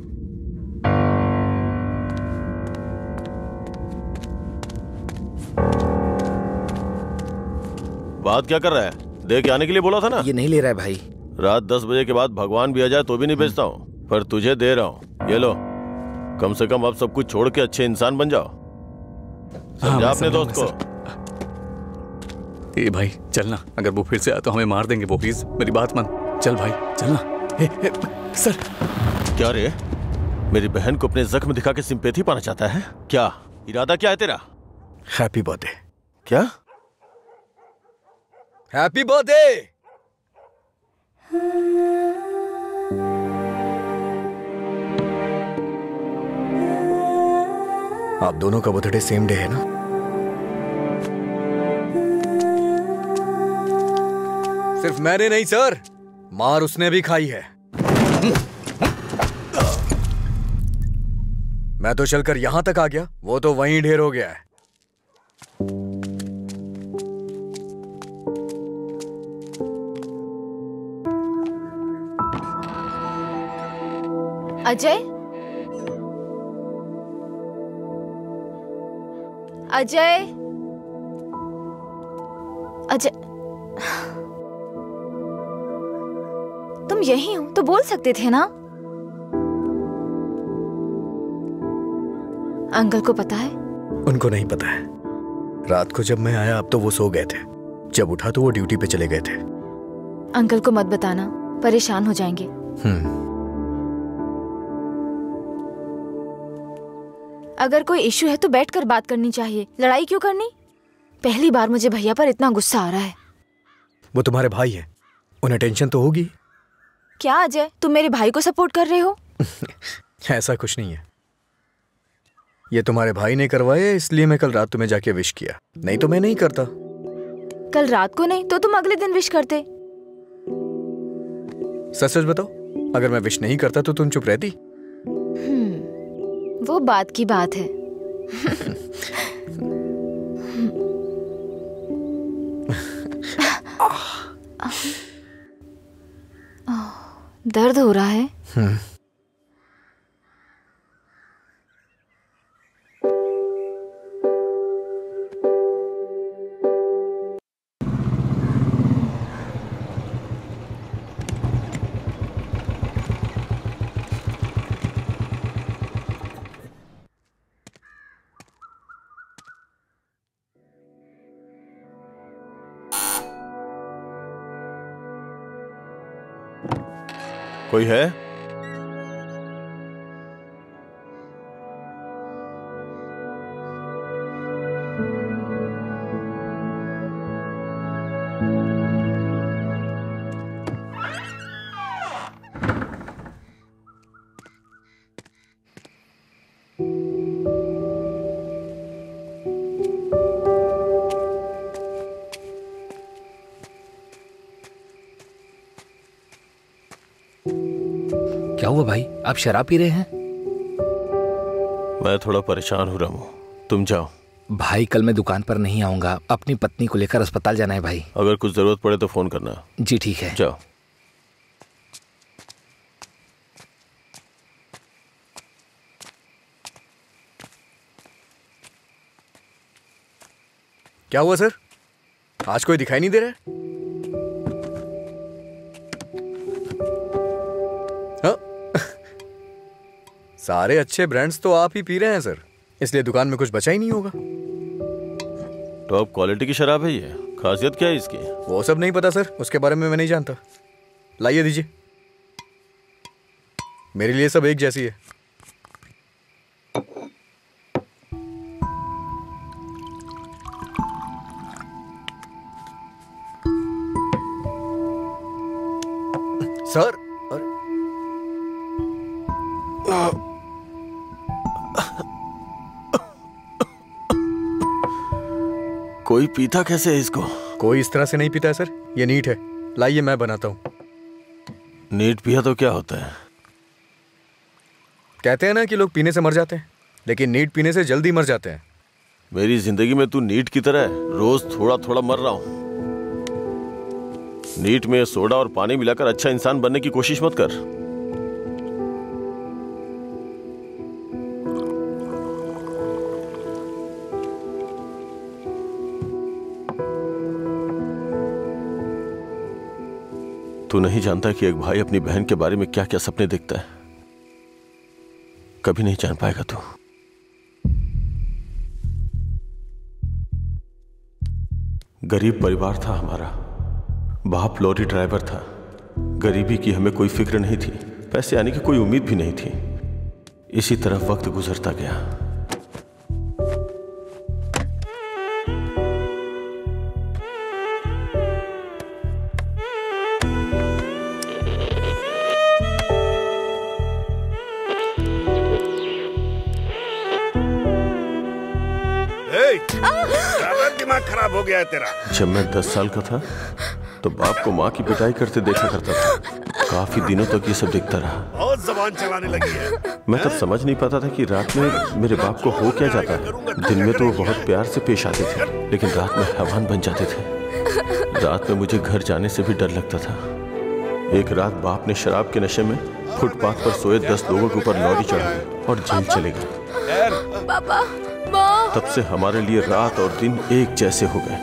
बात क्या कर रहा है? दे के आने के लिए बोला था ना। ये नहीं ले रहा है भाई। रात दस बजे के बाद भगवान भी आ जाए तो भी नहीं बेचता हूँ, पर तुझे दे रहा हूँ। ये लो, कम से कम अब सब कुछ छोड़ के अच्छे इंसान बन जाओ। समझा अपने दोस्त को। ए भाई चलना, अगर वो फिर से आया तो हमें मार देंगे वो। प्लीज मेरी बात मान। चल भाई चलना। ए, ए, सर। क्या रे, मेरी बहन को अपने जख्म दिखा के सिंपैथी पाना चाहता है क्या? इरादा क्या है तेरा? Happy birthday. क्या? Happy birthday. आप दोनों का बर्थडे सेम डे है ना? सिर्फ मैंने नहीं सर, मार उसने भी खाई है। मैं तो चलकर यहां तक आ गया, वो तो वहीं ढेर हो गया है। अजय, अजय, अजय, तुम यहीं हो तो बोल सकते थे ना? अंकल को पता है? उनको नहीं पता है। रात को जब मैं आया अब तो वो सो गए थे, जब उठा तो वो ड्यूटी पे चले गए थे। अंकल को मत बताना, परेशान हो जाएंगे। हम्म। अगर कोई इशू है तो बैठकर बात करनी चाहिए, लड़ाई क्यों करनी? पहली बार मुझे भैया पर इतना गुस्सा आ रहा है। वो तुम्हारे भाई हैं, उन्हें टेंशन तो होगी। क्या अजय, तुम मेरे भाई को सपोर्ट कर रहे हो? ऐसा कुछ नहीं है। ये तुम्हारे भाई ने करवाया इसलिए मैं कल रात तुम्हें जाके विश किया, नहीं तो मैं नहीं करता। कल रात को नहीं तो तुम अगले दिन विश करते। सच सच बताओ, अगर मैं विश नहीं करता तो तुम चुप रहती? वो बात की बात है। दर्द हो रहा है? कोई है? क्या हुआ भाई, आप शराब पी रहे हैं? मैं थोड़ा परेशान हूँ रामू, तुम जाओ। भाई कल मैं दुकान पर नहीं आऊंगा, अपनी पत्नी को लेकर अस्पताल जाना है भाई। अगर कुछ जरूरत पड़े तो फोन करना। जी ठीक है, जाओ। क्या हुआ सर, आज कोई दिखाई नहीं दे रहा है? हाँ? सारे अच्छे ब्रांड्स तो आप ही पी रहे हैं सर, इसलिए दुकान में कुछ बचा ही नहीं होगा। टॉप क्वालिटी की शराब है ये, खासियत क्या है इसकी? वो सब नहीं पता सर, उसके बारे में मैं नहीं जानता। लाइए दीजिए, मेरे लिए सब एक जैसी है। सर अरे कोई पीता कैसे है इसको? कोई इस तरह से नहीं पीता है सर, ये नीट है। लाइए मैं बनाता हूँ। नीट पिया तो क्या होता है? कहते हैं ना कि लोग पीने से मर जाते हैं, लेकिन नीट पीने से जल्दी मर जाते हैं। मेरी जिंदगी में तू नीट की तरह है, रोज थोड़ा थोड़ा मर रहा हूँ। नीट में सोडा और पानी मिलाकर अच्छा इंसान बनने की कोशिश मत कर। तू नहीं जानता कि एक भाई अपनी बहन के बारे में क्या क्या सपने देखता है। कभी नहीं जान पाएगा तू। गरीब परिवार था हमारा, बाप लॉरी ड्राइवर था। गरीबी की हमें कोई फिक्र नहीं थी, पैसे आने की कोई उम्मीद भी नहीं थी। इसी तरह वक्त गुजरता गया। दिमाग खराब हो गया है तेरा। जब मैं दस साल का था तो बाप को माँ की पिटाई करते देखा करता था। काफी दिनों तक ये सब देखता रहा। बहुत जबान चलाने लगी है। मैं तब समझ नहीं पाता था कि रात में मेरे बाप को हो क्या जाता है। दिन में तो वो बहुत प्यार से पेश आते थे, लेकिन रात में हैवान बन जाते थे। रात में मुझे घर जाने से भी डर लगता था। एक रात बाप ने शराब के नशे में फुटपाथ पर सोए दस लोगों के ऊपर लॉरी चढ़ा दी और जेल चले गए। पापा, तब से हमारे लिए रात और दिन एक जैसे हो गए।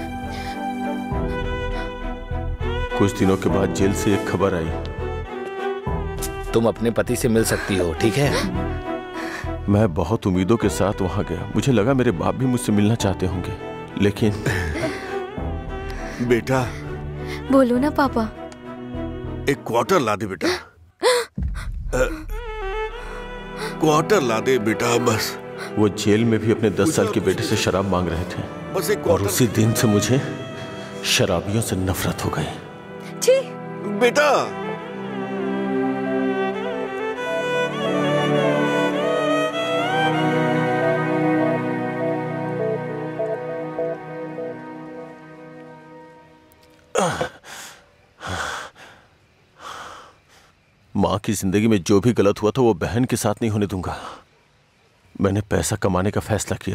कुछ दिनों के बाद जेल से एक खबर आई, तुम अपने पति से मिल सकती हो, ठीक है? मैं बहुत उम्मीदों के साथ वहां गया। मुझे लगा मेरे बाप भी मुझसे मिलना चाहते होंगे, लेकिन बेटा। बोलो ना पापा। एक क्वार्टर ला दे बेटा। क्वार्टर ला दे बेटा बस। वो जेल में भी अपने दस साल के बेटे से शराब मांग रहे थे, बस एक और उसी दिन से मुझे शराबियों से नफरत हो गई। छी! बेटा माँ की जिंदगी में जो भी गलत हुआ था वो बहन के साथ नहीं होने दूंगा। मैंने पैसा कमाने का फैसला किया,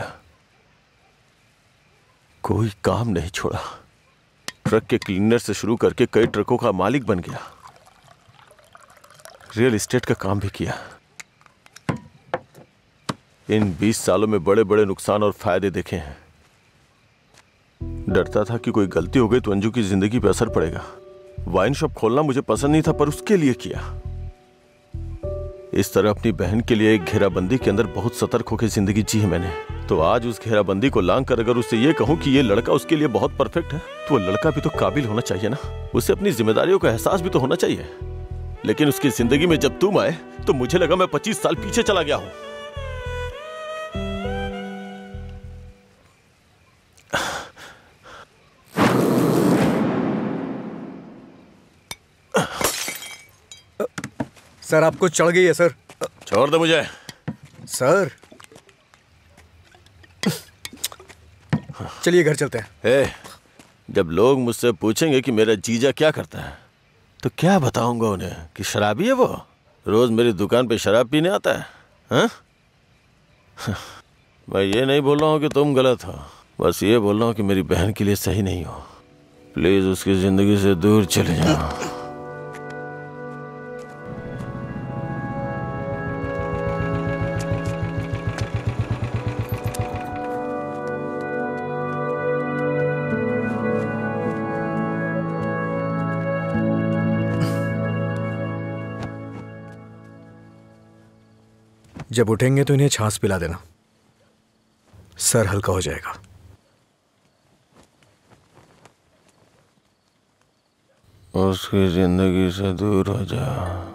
कोई काम नहीं छोड़ा। ट्रक के क्लीनर से शुरू करके कई ट्रकों का मालिक बन गया। रियल एस्टेट का काम भी किया। इन बीस सालों में बड़े बड़े नुकसान और फायदे देखे हैं। डरता था कि कोई गलती हो गई तो अंजू की जिंदगी पर असर पड़ेगा। वाइन शॉप खोलना मुझे पसंद नहीं था, पर उसके लिए किया। इस तरह अपनी बहन के लिए एक घेराबंदी के अंदर बहुत सतर्क होकर जिंदगी जी है मैंने। तो आज उस घेराबंदी को लांग कर अगर उससे ये कहूं कि ये लड़का उसके लिए बहुत परफेक्ट है, तो वो लड़का भी तो काबिल होना चाहिए ना। उसे अपनी जिम्मेदारियों का एहसास भी तो होना चाहिए। लेकिन उसकी जिंदगी में जब तुम आए तो मुझे लगा मैं पच्चीस साल पीछे चला गया हूं। सर आपको चढ़ गई है सर। छोड़ दे मुझे। सर चलिए घर चलते हैं। ए, जब लोग मुझसे पूछेंगे कि मेरा जीजा क्या करता है तो क्या बताऊंगा उन्हें कि शराबी है वो? रोज मेरी दुकान पे शराब पीने आता है। हाँ? मैं ये नहीं बोल रहा हूँ कि तुम गलत हो, बस ये बोल रहा हूँ कि मेरी बहन के लिए सही नहीं हो। प्लीज उसकी जिंदगी से दूर चले जाओ। जब उठेंगे तो इन्हें छाछ पिला देना, सर हल्का हो जाएगा। उसकी जिंदगी से दूर हो जा।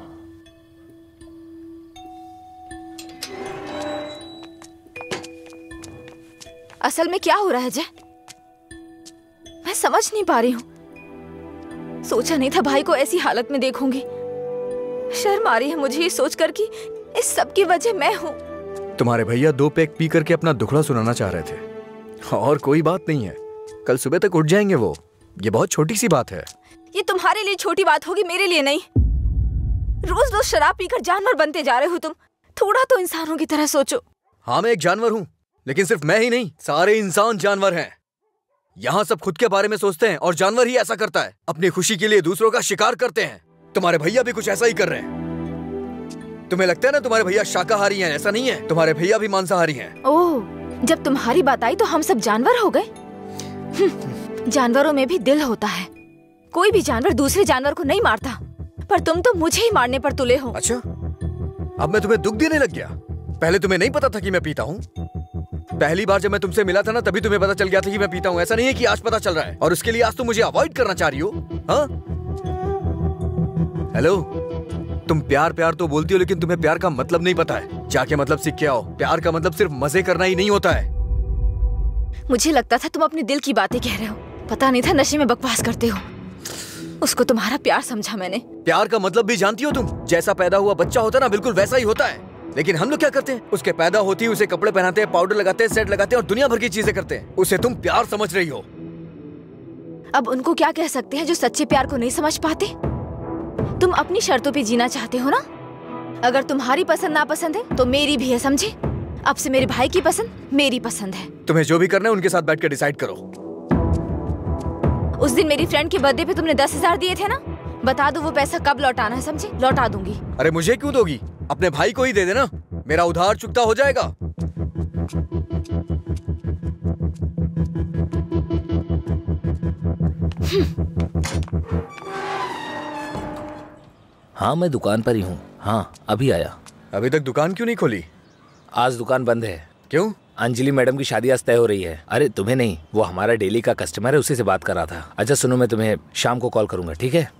असल में क्या हो रहा है जय? मैं समझ नहीं पा रही हूँ। सोचा नहीं था भाई को ऐसी हालत में देखूंगी। शर्म आ रही है मुझे ये सोचकर कि इस सब की वजह मैं हूँ। तुम्हारे भैया दो पैक पी करके अपना दुखड़ा सुनाना चाह रहे थे, और कोई बात नहीं है, कल सुबह तक उठ जाएंगे वो। ये बहुत छोटी सी बात है। ये तुम्हारे लिए छोटी बात होगी, मेरे लिए नहीं। रोज रोज शराब पीकर जानवर बनते जा रहे हो तुम। थोड़ा तो इंसानों की तरह सोचो। हाँ मैं एक जानवर हूँ, लेकिन सिर्फ मैं ही नहीं, सारे इंसान जानवर हैं। यहाँ सब खुद के बारे में सोचते हैं और जानवर ही ऐसा करता है, अपनी खुशी के लिए दूसरों का शिकार करते हैं। तुम्हारे भैया भी कुछ ऐसा ही कर रहे हैं। तुम्हें लगता है ना तुम्हारे भैया शाकाहारी हैं? ऐसा नहीं है, तुम्हारे भैया भी मांसाहारी हैं। ओह, जब तुम्हारी बात आई तो हम सब जानवर हो गए। जानवरों में भी दिल होता है। कोई भी जानवर दूसरे जानवर को नहीं मारता, पर तुम तो मुझे ही मारने पर तुले हो। अच्छा, अब मैं तुम्हें दुख देने लग गया? पहले तुम्हें नहीं पता था कि मैं पीता हूँ? पहली बार जब मैं तुमसे मिला था ना, तभी तुम्हें पता चल गया था कि मैं पीता हूँ। ऐसा नहीं है कि आज पता चल रहा है, और उसके लिए आज तुम मुझे अवॉइड करना चाह रही हो? हाँ? हेलो, तुम प्यार प्यार तो बोलती हो, लेकिन तुम्हें प्यार का मतलब नहीं पता है। जाके मतलब सीख के आओ। प्यार का मतलब सिर्फ मजे करना ही नहीं होता है। मुझे लगता था तुम अपने दिल की बातें कह रहे हो, पता नहीं था नशे में बकवास करते हो। उसको तुम्हारा प्यार समझा मैंने। प्यार का मतलब भी जानती हो तुम? जैसा पैदा हुआ बच्चा होता है ना, बिल्कुल वैसा ही होता है। लेकिन हम लोग क्या करते हैं? उसके पैदा होती है उसे कपड़े पहनाते हैं, पाउडर लगाते हैं, सेट लगाते हैं और दुनिया भर की चीजें करते हैं। उसे तुम प्यार समझ रही हो। अब उनको क्या कह सकते हैं जो सच्चे प्यार को नहीं समझ पाते? तुम अपनी शर्तों पे जीना चाहते हो ना? अगर तुम्हारी पसंद नापसंद है तो मेरी भी है, समझे? अब से मेरे भाई की पसंद मेरी पसंद है। तुम्हें जो भी करना है उनके साथ बैठ कर डिसाइड करो। उस दिन मेरी फ्रेंड के बर्थडे पे तुमने दस हजार दिए थे ना, बता दो वो पैसा कब लौटाना है, समझे? लौटा दूंगी। अरे मुझे क्यों दोगी? अपने भाई को ही दे देना, मेरा उधार चुकता हो जाएगा। हाँ मैं दुकान पर ही हूँ। हाँ अभी आया। अभी तक दुकान क्यों नहीं खोली? आज दुकान बंद है। क्यों? अंजलि मैडम की शादी आज तय हो रही है। अरे तुम्हें नहीं, वो हमारा डेली का कस्टमर है, उसी से बात कर रहा था। अच्छा सुनो, मैं तुम्हें शाम को कॉल करूंगा, ठीक है?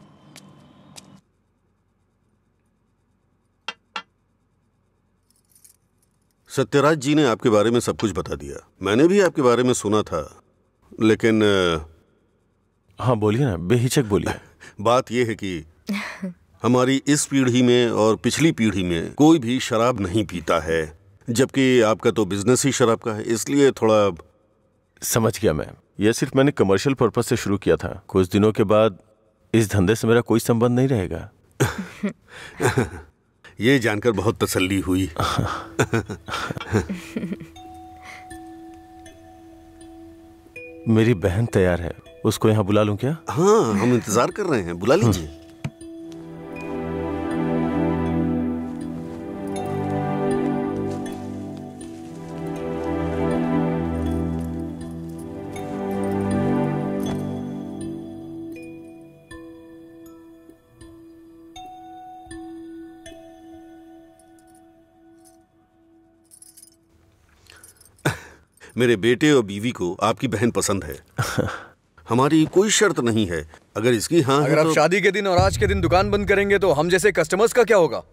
सत्यराज जी ने आपके बारे में सब कुछ बता दिया। मैंने भी आपके बारे में सुना था, लेकिन हाँ बोलिए ना, बेहिचक बोलिए। बात यह है कि हमारी इस पीढ़ी में और पिछली पीढ़ी में कोई भी शराब नहीं पीता है, जबकि आपका तो बिजनेस ही शराब का है, इसलिए थोड़ा। समझ गया मैं। यह सिर्फ मैंने कमर्शियल पर्पस से शुरू किया था। कुछ दिनों के बाद इस धंधे से मेरा कोई संबंध नहीं रहेगा। ये जानकर बहुत तसल्ली हुई। मेरी बहन तैयार है, उसको यहाँ बुला लूं क्या? हाँ हम इंतजार कर रहे हैं, बुला लीजिए। मेरे बेटे और बीवी को आपकी बहन पसंद है। हमारी कोई शर्त नहीं है। अगर इसकी हाँ अगर आप तो... शादी के दिन और आज के दिन दुकान बंद करेंगे तो हम जैसे कस्टमर्स का क्या होगा?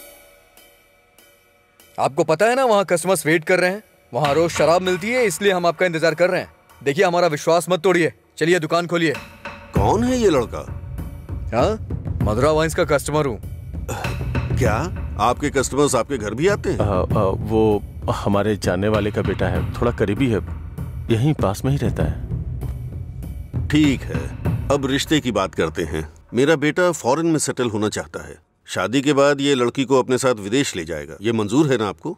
आपको पता है ना वहाँ कस्टमर्स वेट कर रहे हैं। वहाँ रोज शराब मिलती है, इसलिए हम आपका इंतजार कर रहे हैं। देखिए हमारा विश्वास मत तोड़िए, चलिए दुकान खोलिए। कौन है ये लड़का? हाँ मधुरा वाइन्स का कस्टमर हूँ। क्या आपके कस्टमर्स आपके घर भी आते हैं? आ, आ, वो हमारे जानने वाले का बेटा है, थोड़ा करीबी है, यहीं पास में ही रहता है। ठीक है, अब रिश्ते की बात करते हैं। मेरा बेटा फॉरेन में सेटल होना चाहता है। शादी के बाद ये लड़की को अपने साथ विदेश ले जाएगा। ये मंजूर है ना आपको?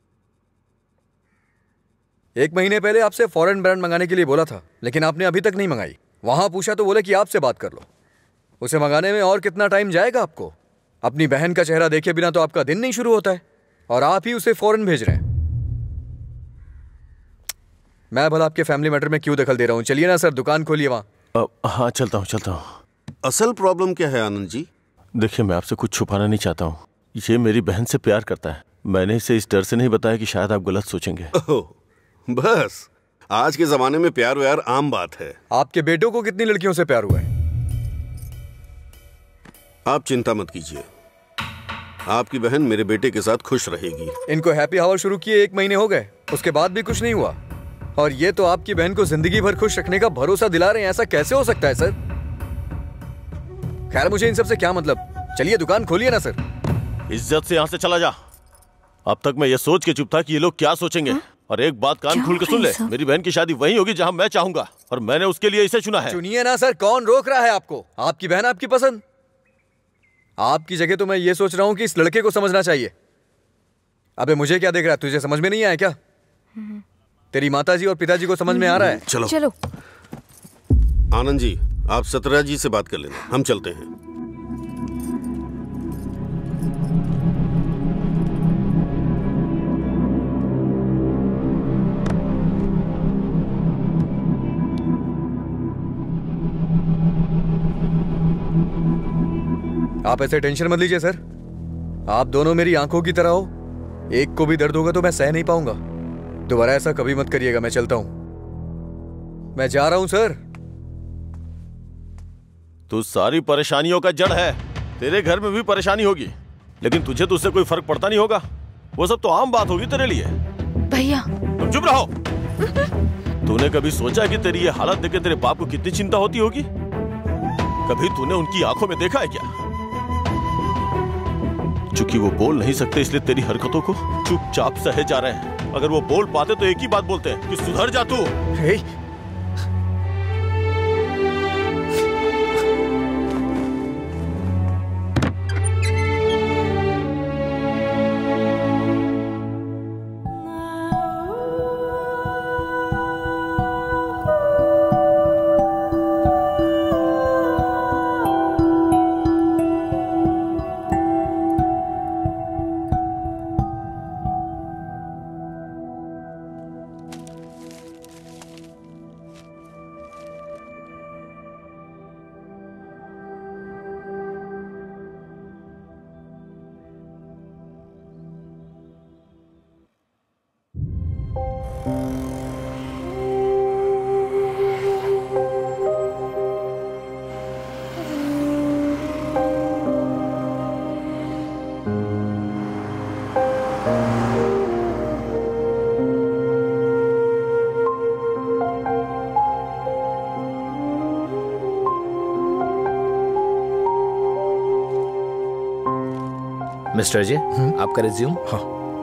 एक महीने पहले आपसे फॉरेन ब्रांड मंगाने के लिए बोला था, लेकिन आपने अभी तक नहीं मंगाई। वहां पूछा तो बोले कि आपसे बात कर लो। उसे मंगाने में और कितना टाइम जाएगा आपको? अपनी बहन का चेहरा देखे बिना तो आपका दिन नहीं शुरू होता है, और आप ही उसे फॉरेन भेज रहे हैं। मैं भला आपके फैमिली मैटर में क्यों दखल दे रहा हूं? चलिए ना सर, दुकान खोलिए वहां। हाँ चलता हूँ चलता हूँ। असल प्रॉब्लम क्या है आनंद जी? देखिए, मैं आपसे कुछ छुपाना नहीं चाहता हूँ। ये मेरी बहन से प्यार करता है। मैंने इसे इस डर से नहीं बताया कि शायद आप गलत सोचेंगे। ओह, बस आज के जमाने में प्यार व्यार आम बात है। आपके बेटों को कितनी लड़कियों से प्यार हुआ है? आप चिंता मत कीजिए, आपकी बहन मेरे बेटे के साथ खुश रहेगी। इनको हैप्पी आवर शुरू किए एक महीने हो गए, उसके बाद भी कुछ नहीं हुआ, और ये तो आपकी बहन को जिंदगी भर खुश रखने का भरोसा दिला रहे हैं। ऐसा कैसे हो सकता है सर? खैर, मुझे इन सब से क्या मतलब। चलिए दुकान खोलिए ना सर। इज्जत से यहाँ से चला जा। अब तक मैं ये सोच के चुप था कि ये लोग क्या सोचेंगे। हा? और एक बात कान खोल के सुन ले, मेरी बहन की शादी वहीं होगी जहाँ मैं चाहूंगा, और मैंने उसके लिए इसे चुना है। चुनिए ना सर, कौन रोक रहा है आपको? आपकी बहन, आपकी पसंद। आपकी जगह तो मैं ये सोच रहा हूँ कि इस लड़के को समझना चाहिए। अबे मुझे क्या देख रहा है? तुझे समझ में नहीं आया क्या? तेरी माताजी और पिताजी को समझ में आ रहा है? चलो चलो। आनंद जी, आप सतरा जी से बात कर लेना, हम चलते हैं। आप ऐसे टेंशन मत लीजिए सर। आप दोनों मेरी आंखों की तरह हो। एक को भी दर्द होगा तो मैं सह नहीं पाऊंगा। दोबारा ऐसा कभी मत करिएगा। मैं चलता हूं, मैं जा रहा हूं सर। तू सारी परेशानियों का जड़ है। तेरे घर में भी परेशानी होगी, लेकिन तुझे तो उससे कोई फर्क पड़ता नहीं होगा। वो सब तो आम बात होगी तेरे लिए। भैया तुम चुप रहो। तूने कभी सोचा कि तेरी ये हालत देख के तेरे बाप को कितनी चिंता होती होगी? कभी तूने उनकी आंखों में देखा है क्या? चूंकि वो बोल नहीं सकते, इसलिए तेरी हरकतों को चुपचाप सहे जा रहे हैं। अगर वो बोल पाते तो एक ही बात बोलते हैं कि सुधर जा तू। hey. मिस्टर अजय, आपका रिज्यूम। हाँ।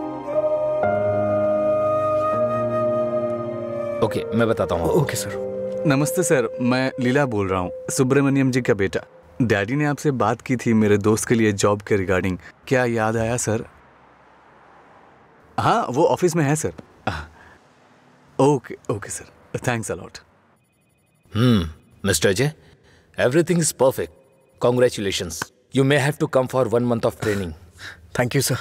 ओके, मैं बताता हूँ। Okay sir. नमस्ते सर, मैं लीला बोल रहा हूँ, सुब्रमण्यम जी का बेटा। डैडी ने आपसे बात की थी मेरे दोस्त के लिए जॉब के रिगार्डिंग। क्या याद आया सर? हाँ, वो ऑफिस में है sir. Okay okay sir, thanks a lot. Hmm mister Ajay, everything is perfect. Congratulations. You may have to come for one month of training. Thank you sir.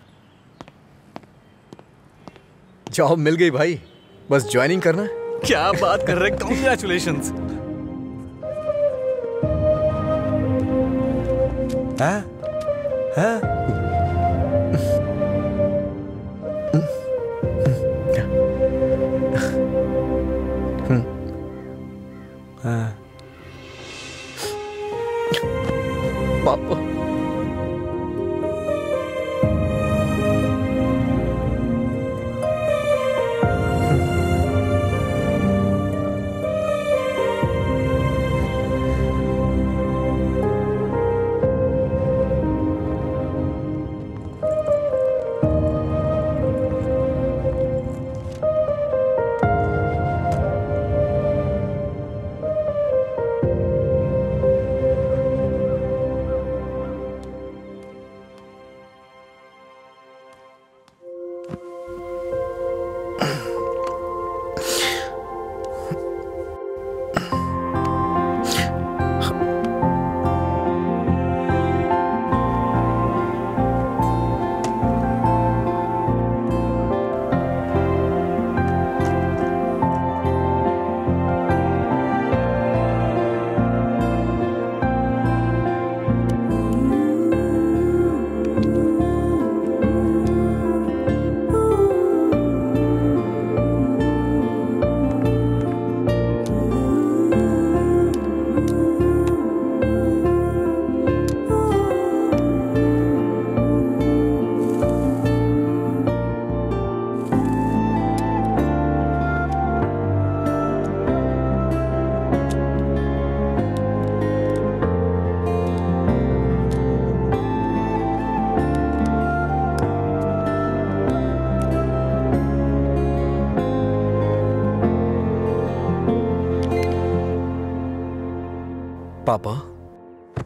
Job मिल गई भाई, बस ज्वाइनिंग करना है। क्या बात कर रहे हैं, कॉन्ग्रेचुलेशंस। हाँ? हाँ? पापा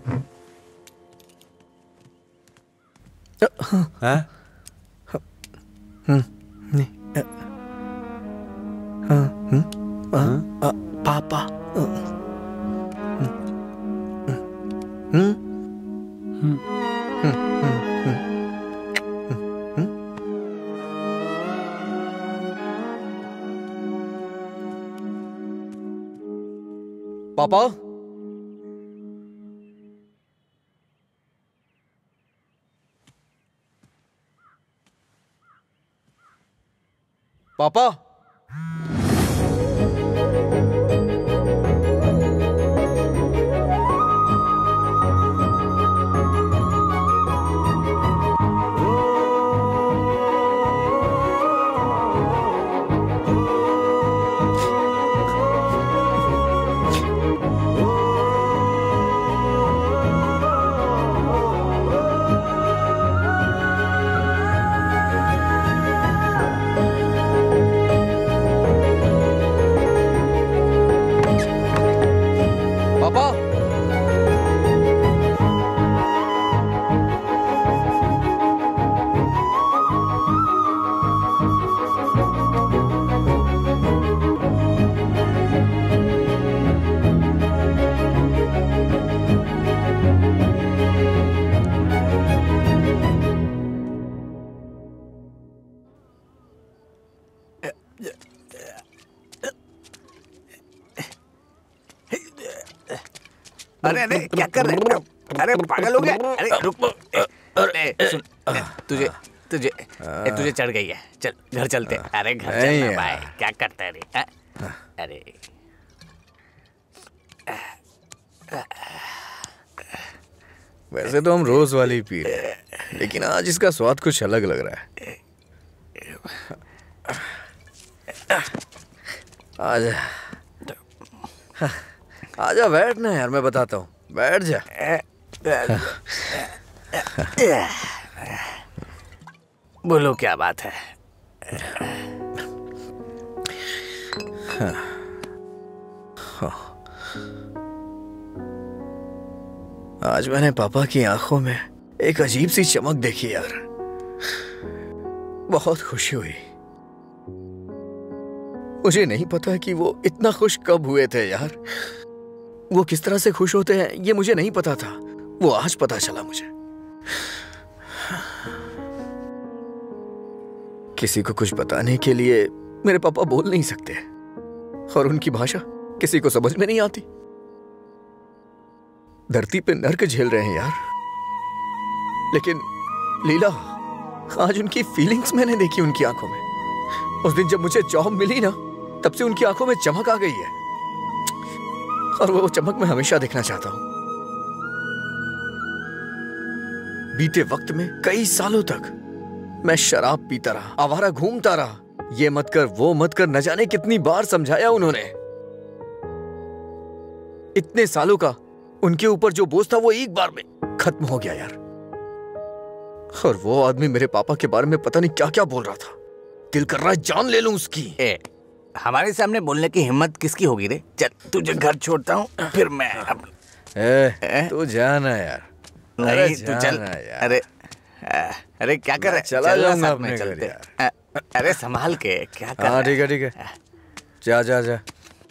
हाँ? हम्म, नहीं, हाँ, हम्म, हाँ, पापा, हम्म, हम्म, हम्म, पापा, पापा, अरे अरे क्या कर रहे हैं? अरे पागल हो गया? अरे रुक, अरे सुन, तुझे तुझे ए, तुझे चढ़ गई है। चल घर चलते। अरे घर चलना भाई, क्या करता है रे? अरे वैसे तो हम रोज वाली ही पी रहे हैं, लेकिन आज इसका स्वाद कुछ अलग लग रहा है। आजा आजा बैठ ना यार, मैं बताता हूँ, बैठ जा। बोलो क्या बात है? हाँ। हाँ। आज मैंने पापा की आंखों में एक अजीब सी चमक देखी यार, बहुत खुशी हुई। मुझे नहीं पता कि वो इतना खुश कब हुए थे यार। वो किस तरह से खुश होते हैं ये मुझे नहीं पता था, वो आज पता चला मुझे। किसी को कुछ बताने के लिए मेरे पापा बोल नहीं सकते, और उनकी भाषा किसी को समझ में नहीं आती। धरती पे नर्क झेल रहे हैं यार, लेकिन लीला, आज उनकी फीलिंग्स मैंने देखी उनकी आंखों में। उस दिन जब मुझे जॉब मिली ना, तब से उनकी आंखों में चमक आ गई है, और वो चमक मैं हमेशा देखना चाहता हूं। बीते वक्त में कई सालों तक मैं शराब पीता रहा, आवारा घूमता रहा, ये मत कर वो मत कर, न जाने कितनी बार समझाया उन्होंने। इतने सालों का उनके ऊपर जो बोझ था वो एक बार में खत्म हो गया यार। और वो आदमी मेरे पापा के बारे में पता नहीं क्या क्या बोल रहा था। दिल कर रहा है जान ले लूं उसकी। ए, हमारे सामने बोलने की हिम्मत किसकी होगी रे? चल तुझे घर छोड़ता हूँ, फिर मैं अब... ए, तू जाना यार। नहीं तू चल यार। अरे अरे क्या कर रहा है? चला जाऊंगा अपने घर यार। अरे संभाल के क्या कर? हाँ ठीक है ठीक है, जा जा जा।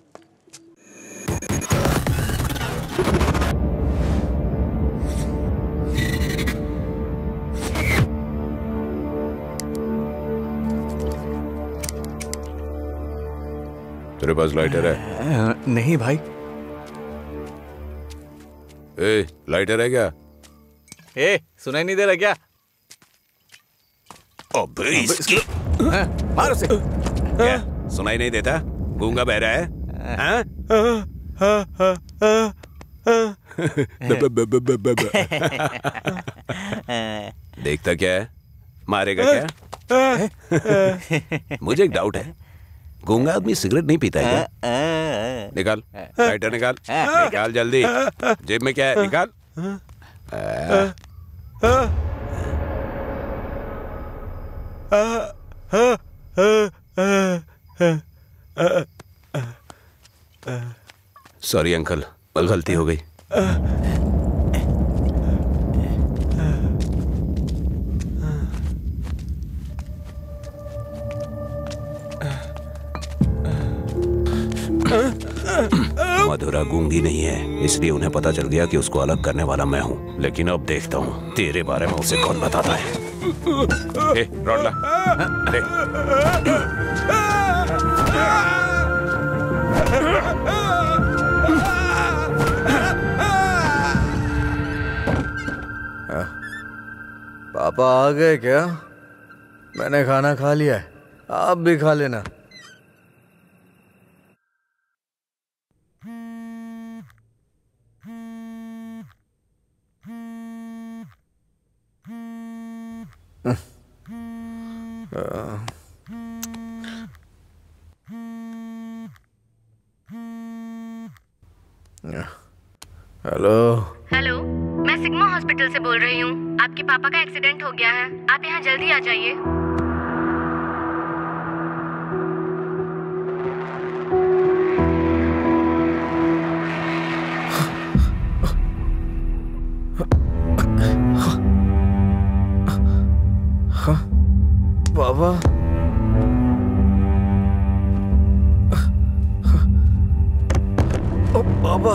तेरे पास लाइटर है? नहीं भाई। ए, लाइटर है क्या? ए, सुनाई नहीं दे रहा क्या? अबे इसकी मार उसे। क्या सुनाई नहीं देता? गूंगा बहरा है? हाँ? देखता क्या है? मारेगा क्या? मुझे एक डाउट है, गूंगा आदमी सिगरेट नहीं पीता है क्या? निकाल लाइटर, निकाल निकाल जल्दी। जेब में क्या है? निकाल। सॉरी अंकल, गलती हो गई। मधुरा गूंगी नहीं है, इसलिए उन्हें पता चल गया कि उसको अलग करने वाला मैं हूँ। लेकिन अब देखता हूँ तेरे बारे में उसे कौन बताता है। ए, रॉड ला। ले। पापा आ गए क्या? मैंने खाना खा लिया है, आप भी खा लेना। हेलो हेलो, मैं सिग्मा हॉस्पिटल से बोल रही हूँ। आपके पापा का एक्सीडेंट हो गया है, आप यहाँ जल्दी आ जाइए। बाबा, ओ बाबा,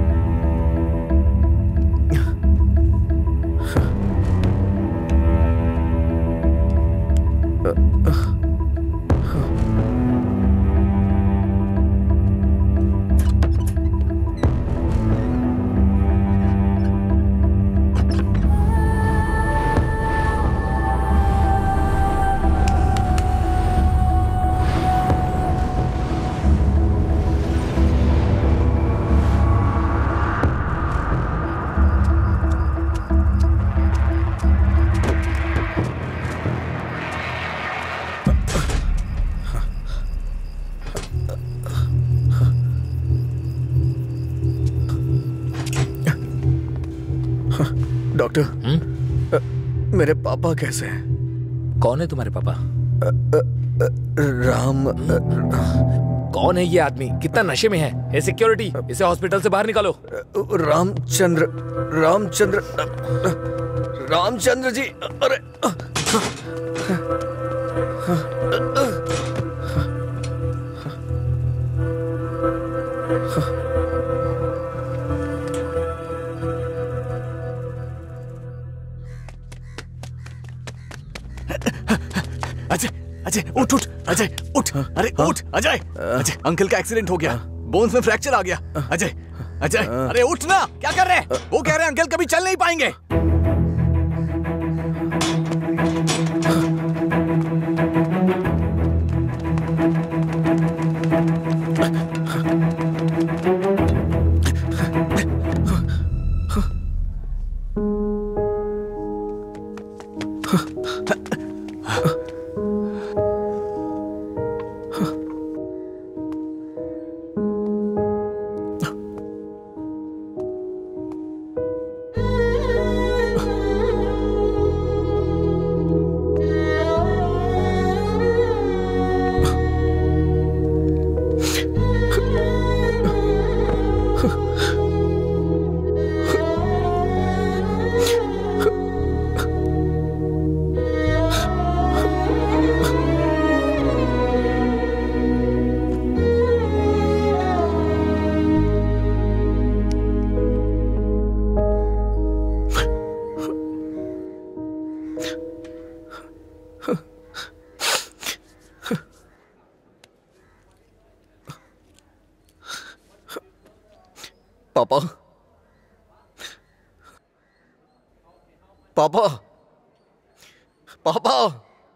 डॉक्टर, मेरे पापा कैसे हैं? कौन है तुम्हारे पापा? राम। कौन है ये आदमी? कितना नशे में है? ए सिक्योरिटी, इसे हॉस्पिटल से बाहर निकालो। रामचंद्र, रामचंद्र, रामचंद्र जी। अरे अजय, अजय उठ उठ, अजय उठ, अरे उठ अजय, अजय अंकल का एक्सीडेंट हो गया, बोन्स में फ्रैक्चर आ गया। अजय, अजय अरे उठ ना, क्या कर रहे हैं? वो कह रहे हैं अंकल कभी चल नहीं पाएंगे। पापा, पापा, पापा,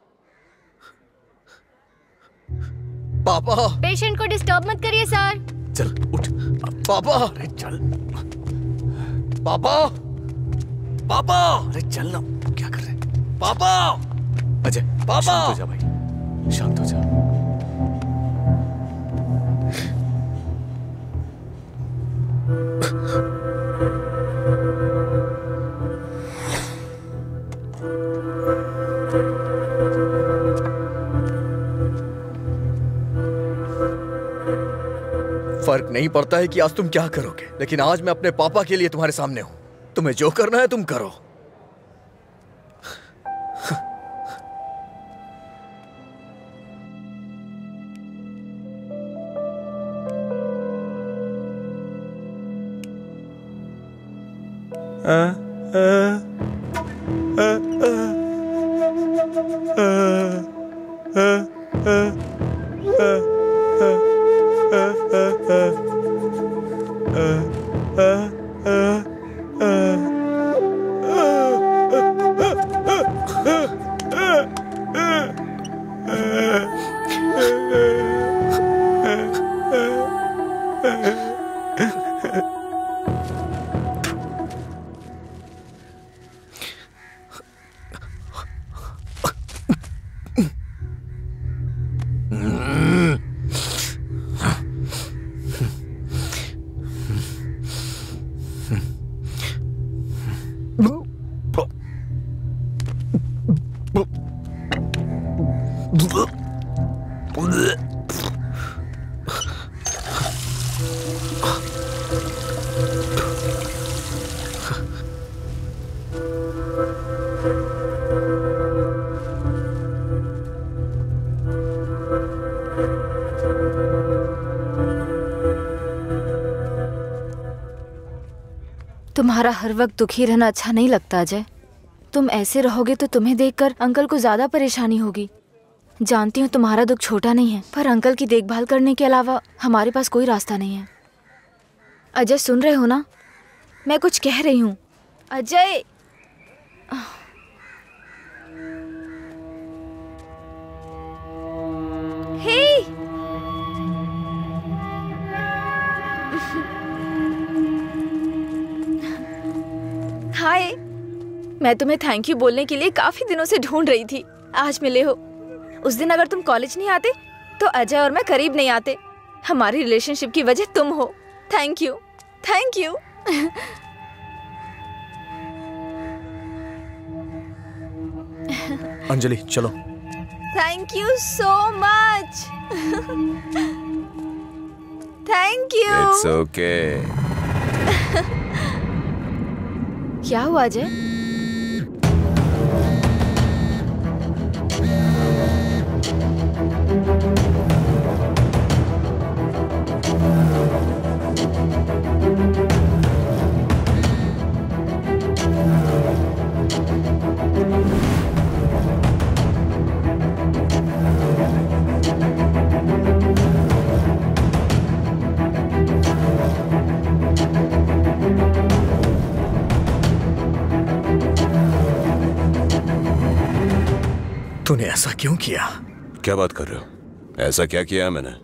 पापा। पेशेंट को डिस्टर्ब मत करिए सर। चल उठ। पापा, अरे चल। पापा, पापा, अरे चल ना, क्या कर रहे हैं? पापा, अजय पापा, शांत हो जा भाई, शांत हो जा। फर्क नहीं पड़ता है कि आज तुम क्या करोगे, लेकिन आज मैं अपने पापा के लिए तुम्हारे सामने हूं। तुम्हें जो करना है तुम करो। तुम्हारा हर वक्त दुखी रहना अच्छा नहीं लगता अजय। तुम ऐसे रहोगे तो तुम्हें देखकर अंकल को ज्यादा परेशानी होगी। जानती हूँ तुम्हारा दुख छोटा नहीं है, पर अंकल की देखभाल करने के अलावा हमारे पास कोई रास्ता नहीं है। अजय सुन रहे हो ना, मैं कुछ कह रही हूँ। अजय हे हाय, मैं तुम्हें थैंक यू बोलने के लिए काफी दिनों से ढूंढ रही थी। आज मिले हो। उस दिन अगर तुम कॉलेज नहीं आते तो अजय और मैं करीब नहीं आते। हमारी रिलेशनशिप की वजह तुम हो। Thank you, thank you. Anjali चलो। Thank you so much. Thank you. It's okay. क्या हुआ अजय? तूने ऐसा क्यों किया? क्या बात कर रहे हो? ऐसा क्या किया है मैंने?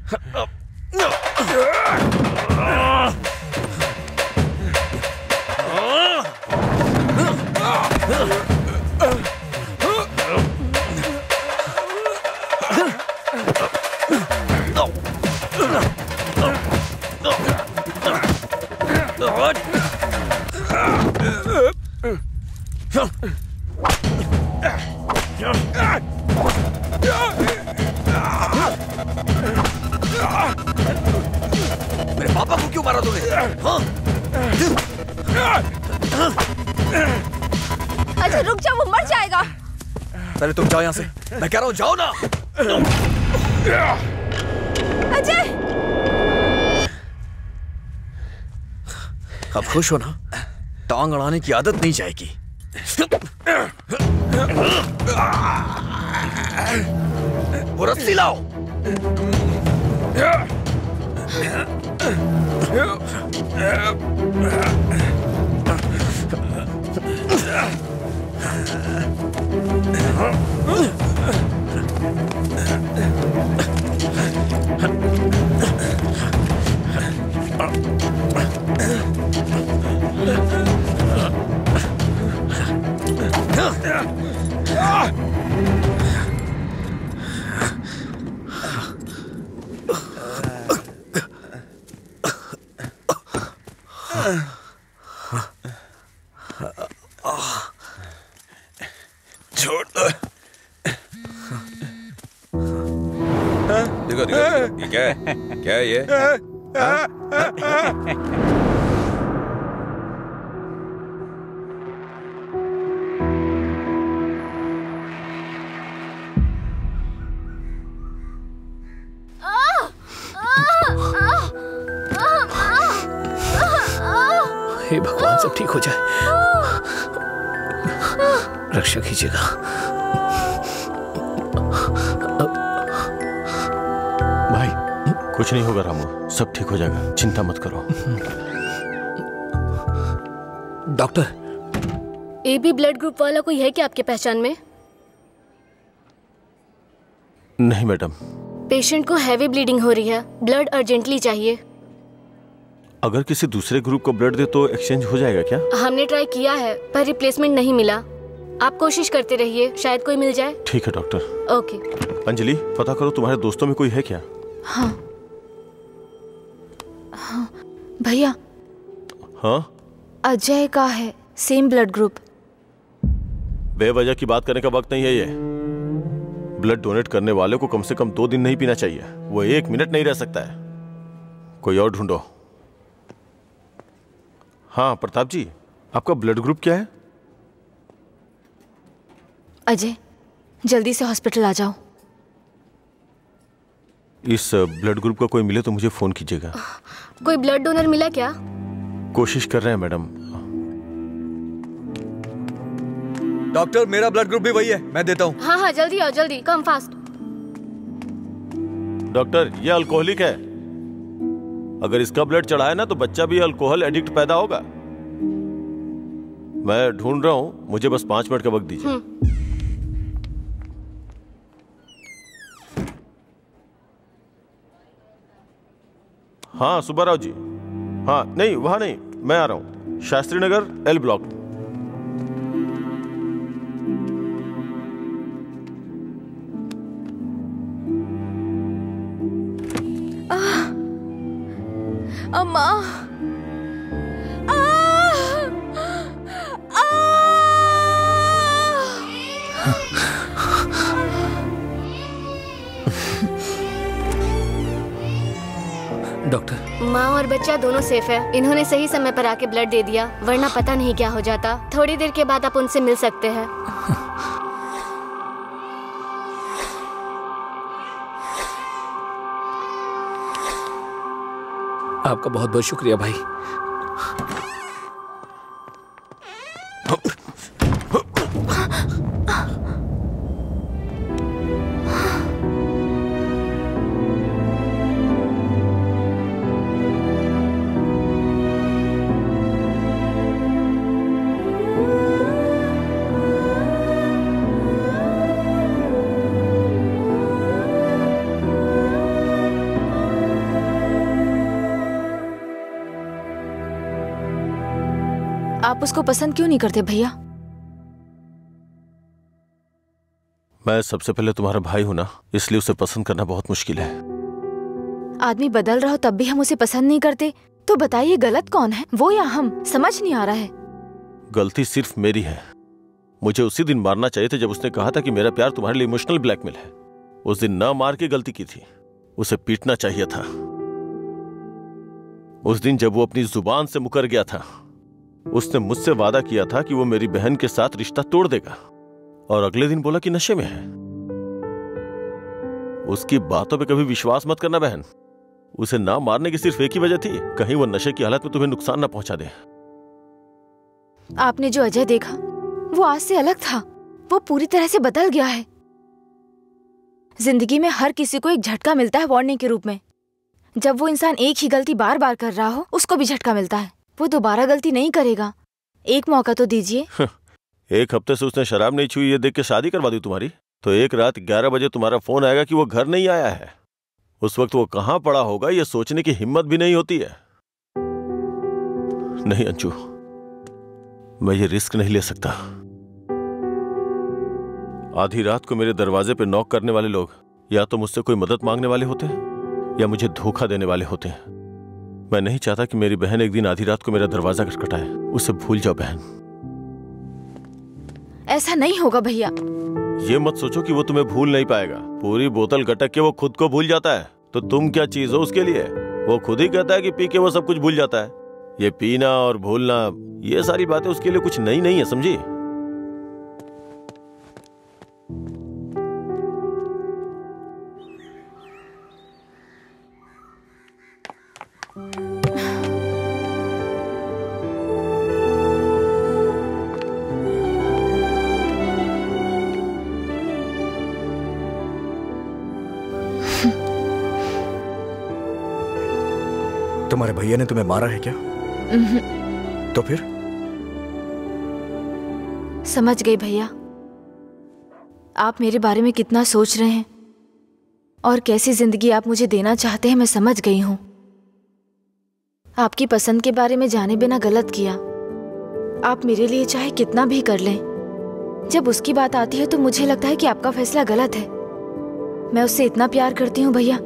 मेरे पापा को क्यों मारा तूने? हाँ? अच्छा रुक जाओ, वो मर जाएगा। पहले तुम जाओ यहाँ से, मैं कह रहा हूँ जाओ ना। अजय, अब खुश हो ना? टांग अड़ाने की आदत नहीं जाएगी। वो रस्सी लाओ। छोड़ दो। देखो देखो ये क्या है? क्या है ये? हे भगवान, सब ठीक हो जाए। रक्षा कीजिएगा। भाई कुछ नहीं होगा रामू, सब ठीक हो जाएगा, चिंता मत करो। Doctor, A B blood group वाला कोई है क्या आपके पहचान में? नहीं मैडम। पेशेंट को हैवी ब्लीडिंग हो रही है, ब्लड अर्जेंटली चाहिए। अगर किसी दूसरे ग्रुप को ब्लड दे तो एक्सचेंज हो जाएगा क्या? हमने ट्राई किया है पर रिप्लेसमेंट नहीं मिला। आप कोशिश करते रहिए, शायद कोई मिल जाए। ठीक है डॉक्टर। ओके। अंजलि, पता करो तुम्हारे दोस्तों में कोई है क्या? हाँ हाँ भैया। हाँ अजय का है, सेम ब्लड ग्रुप। बेवजह की बात करने का वक्त नहीं है ये। ब्लड डोनेट करने वाले को कम से कम दो दिन नहीं पीना चाहिए, वो एक मिनट नहीं रह सकता है। कोई और ढूंढो। हाँ प्रताप जी, आपका ब्लड ग्रुप क्या है? अजय, जल्दी से हॉस्पिटल आ जाओ। इस ब्लड ग्रुप का कोई मिले तो मुझे फोन कीजिएगा। कोई ब्लड डोनर मिला क्या? कोशिश कर रहे हैं मैडम। डॉक्टर, मेरा ब्लड ग्रुप भी वही है, मैं देता हूँ। हाँ हाँ जल्दी आओ, जल्दी कम फास्ट। डॉक्टर, ये अल्कोहलिक है, अगर इसका ब्लड चढ़ाए ना तो बच्चा भी अल्कोहल एडिक्ट पैदा होगा। मैं ढूंढ रहा हूँ, मुझे बस पांच मिनट का वक्त दीजिए। हाँ सुब्बाराव जी। हाँ नहीं, वहां नहीं, मैं आ रहा हूँ, शास्त्री नगर एल ब्लॉक। अम्मा, डॉक्टर, माँ और बच्चा दोनों सेफ है। इन्होंने सही समय पर आके ब्लड दे दिया, वरना पता नहीं क्या हो जाता। थोड़ी देर के बाद आप उनसे मिल सकते हैं। आपका बहुत बहुत शुक्रिया भाई। आप उसको पसंद क्यों नहीं करते भैया? मैं सबसे पहले तुम्हारा भाई हूं ना, इसलिए उसे पसंद करना बहुत मुश्किल है। आदमी बदल रहा हो तब भी हम उसे पसंद नहीं करते, तो बताइए गलत कौन है, वो या हम? समझ नहीं आ रहा है। गलती सिर्फ मेरी है। मुझे उसी दिन मारना चाहिए था जब उसने कहा था कि मेरा प्यार तुम्हारे लिए इमोशनल ब्लैकमेल है। उस दिन ना मार के गलती की थी, उसे पीटना चाहिए था। उस दिन जब वो अपनी जुबान से मुकर गया था, उसने मुझसे वादा किया था कि वो मेरी बहन के साथ रिश्ता तोड़ देगा, और अगले दिन बोला कि नशे में है। उसकी बातों पे कभी विश्वास मत करना बहन। उसे ना मारने की सिर्फ एक ही वजह थी, कहीं वो नशे की हालत में तुम्हें नुकसान ना पहुंचा दे। आपने जो अजय देखा वो आज से अलग था। वो पूरी तरह से बदल गया है। जिंदगी में हर किसी को एक झटका मिलता है वार्निंग के रूप में। जब वो इंसान एक ही गलती बार बार कर रहा हो, उसको भी झटका मिलता है। वो दोबारा गलती नहीं करेगा। एक मौका तो दीजिए। एक हफ्ते से उसने शराब नहीं छुई ये देख के शादी करवा दी तुम्हारी, तो एक रात ग्यारह बजे तुम्हारा फोन आएगा कि वो घर नहीं आया है। उस वक्त वो कहां पड़ा होगा ये सोचने की हिम्मत भी नहीं होती है। नहीं अंशु, मैं ये रिस्क नहीं ले सकता। आधी रात को मेरे दरवाजे पे नॉक करने वाले लोग या तो मुझसे कोई मदद मांगने वाले होते हैं या मुझे धोखा देने वाले होते हैं। मैं नहीं चाहता कि मेरी बहन एक दिन आधी रात को मेरा दरवाजा खटखटाए। उसे भूल जाओ बहन। ऐसा नहीं होगा भैया। ये मत सोचो कि वो तुम्हें भूल नहीं पाएगा। पूरी बोतल गटक के वो खुद को भूल जाता है, तो तुम क्या चीज हो उसके लिए? वो खुद ही कहता है कि पी के वो सब कुछ भूल जाता है। ये पीना और भूलना, ये सारी बातें उसके लिए कुछ नई नहीं है, समझी? तुम्हारे भैया ने तुम्हें मारा है क्या? तो फिर? समझ गई भैया, आप मेरे बारे में कितना सोच रहे हैं और कैसी जिंदगी आप मुझे देना चाहते हैं, मैं समझ गई हूं। आपकी पसंद के बारे में जाने बिना गलत किया। आप मेरे लिए चाहे कितना भी कर लें, जब उसकी बात आती है तो मुझे लगता है कि आपका फैसला गलत है। मैं उससे इतना प्यार करती हूँ भैया।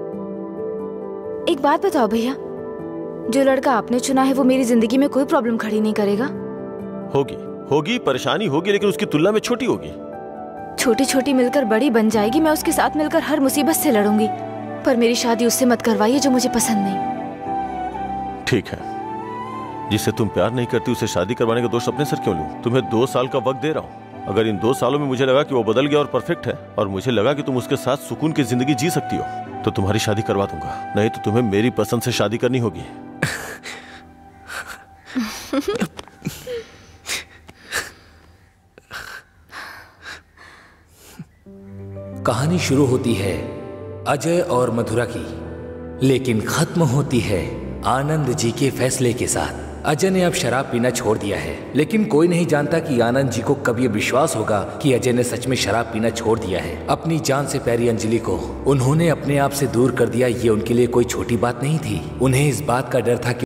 एक बात बताओ भैया, जो लड़का आपने चुना है वो मेरी जिंदगी में कोई प्रॉब्लम खड़ी नहीं करेगा? होगी होगी परेशानी होगी, लेकिन उसकी तुलना में छोटी होगी। छोटी छोटी मिलकर बड़ी बन जाएगी। मैं उसके साथ मिलकर हर मुसीबत से लड़ूंगी, पर मेरी शादी उससे मत करवाइए जो मुझे पसंद नहीं। ठीक है, जिससे तुम प्यार नहीं करती उसे शादी करवाने का दोष अपने सर क्यों लूं? तुम्हें दो साल का वक्त दे रहा हूँ। अगर इन दो सालों में मुझे लगा कि वो बदल गया और परफेक्ट है, और मुझे लगा कि तुम उसके साथ सुकून की जिंदगी जी सकती हो, तो तुम्हारी शादी करवा दूंगा। नहीं तो तुम्हें मेरी पसंद से शादी करनी होगी। कहानी शुरू होती है अजय और मधुरा की, लेकिन खत्म होती है आनंद जी के फैसले के साथ। अजय ने अब शराब पीना छोड़ दिया है, लेकिन कोई नहीं जानता कि आनंद जी को कब ये विश्वास होगा कि अजय ने सच में शराब पीना छोड़ दिया है। अपनी जान से प्यारी अंजलि को उन्होंने अपने आप से दूर कर दिया, ये उनके लिए कोई छोटी बात नहीं थी। उन्हें इस बात का डर था कि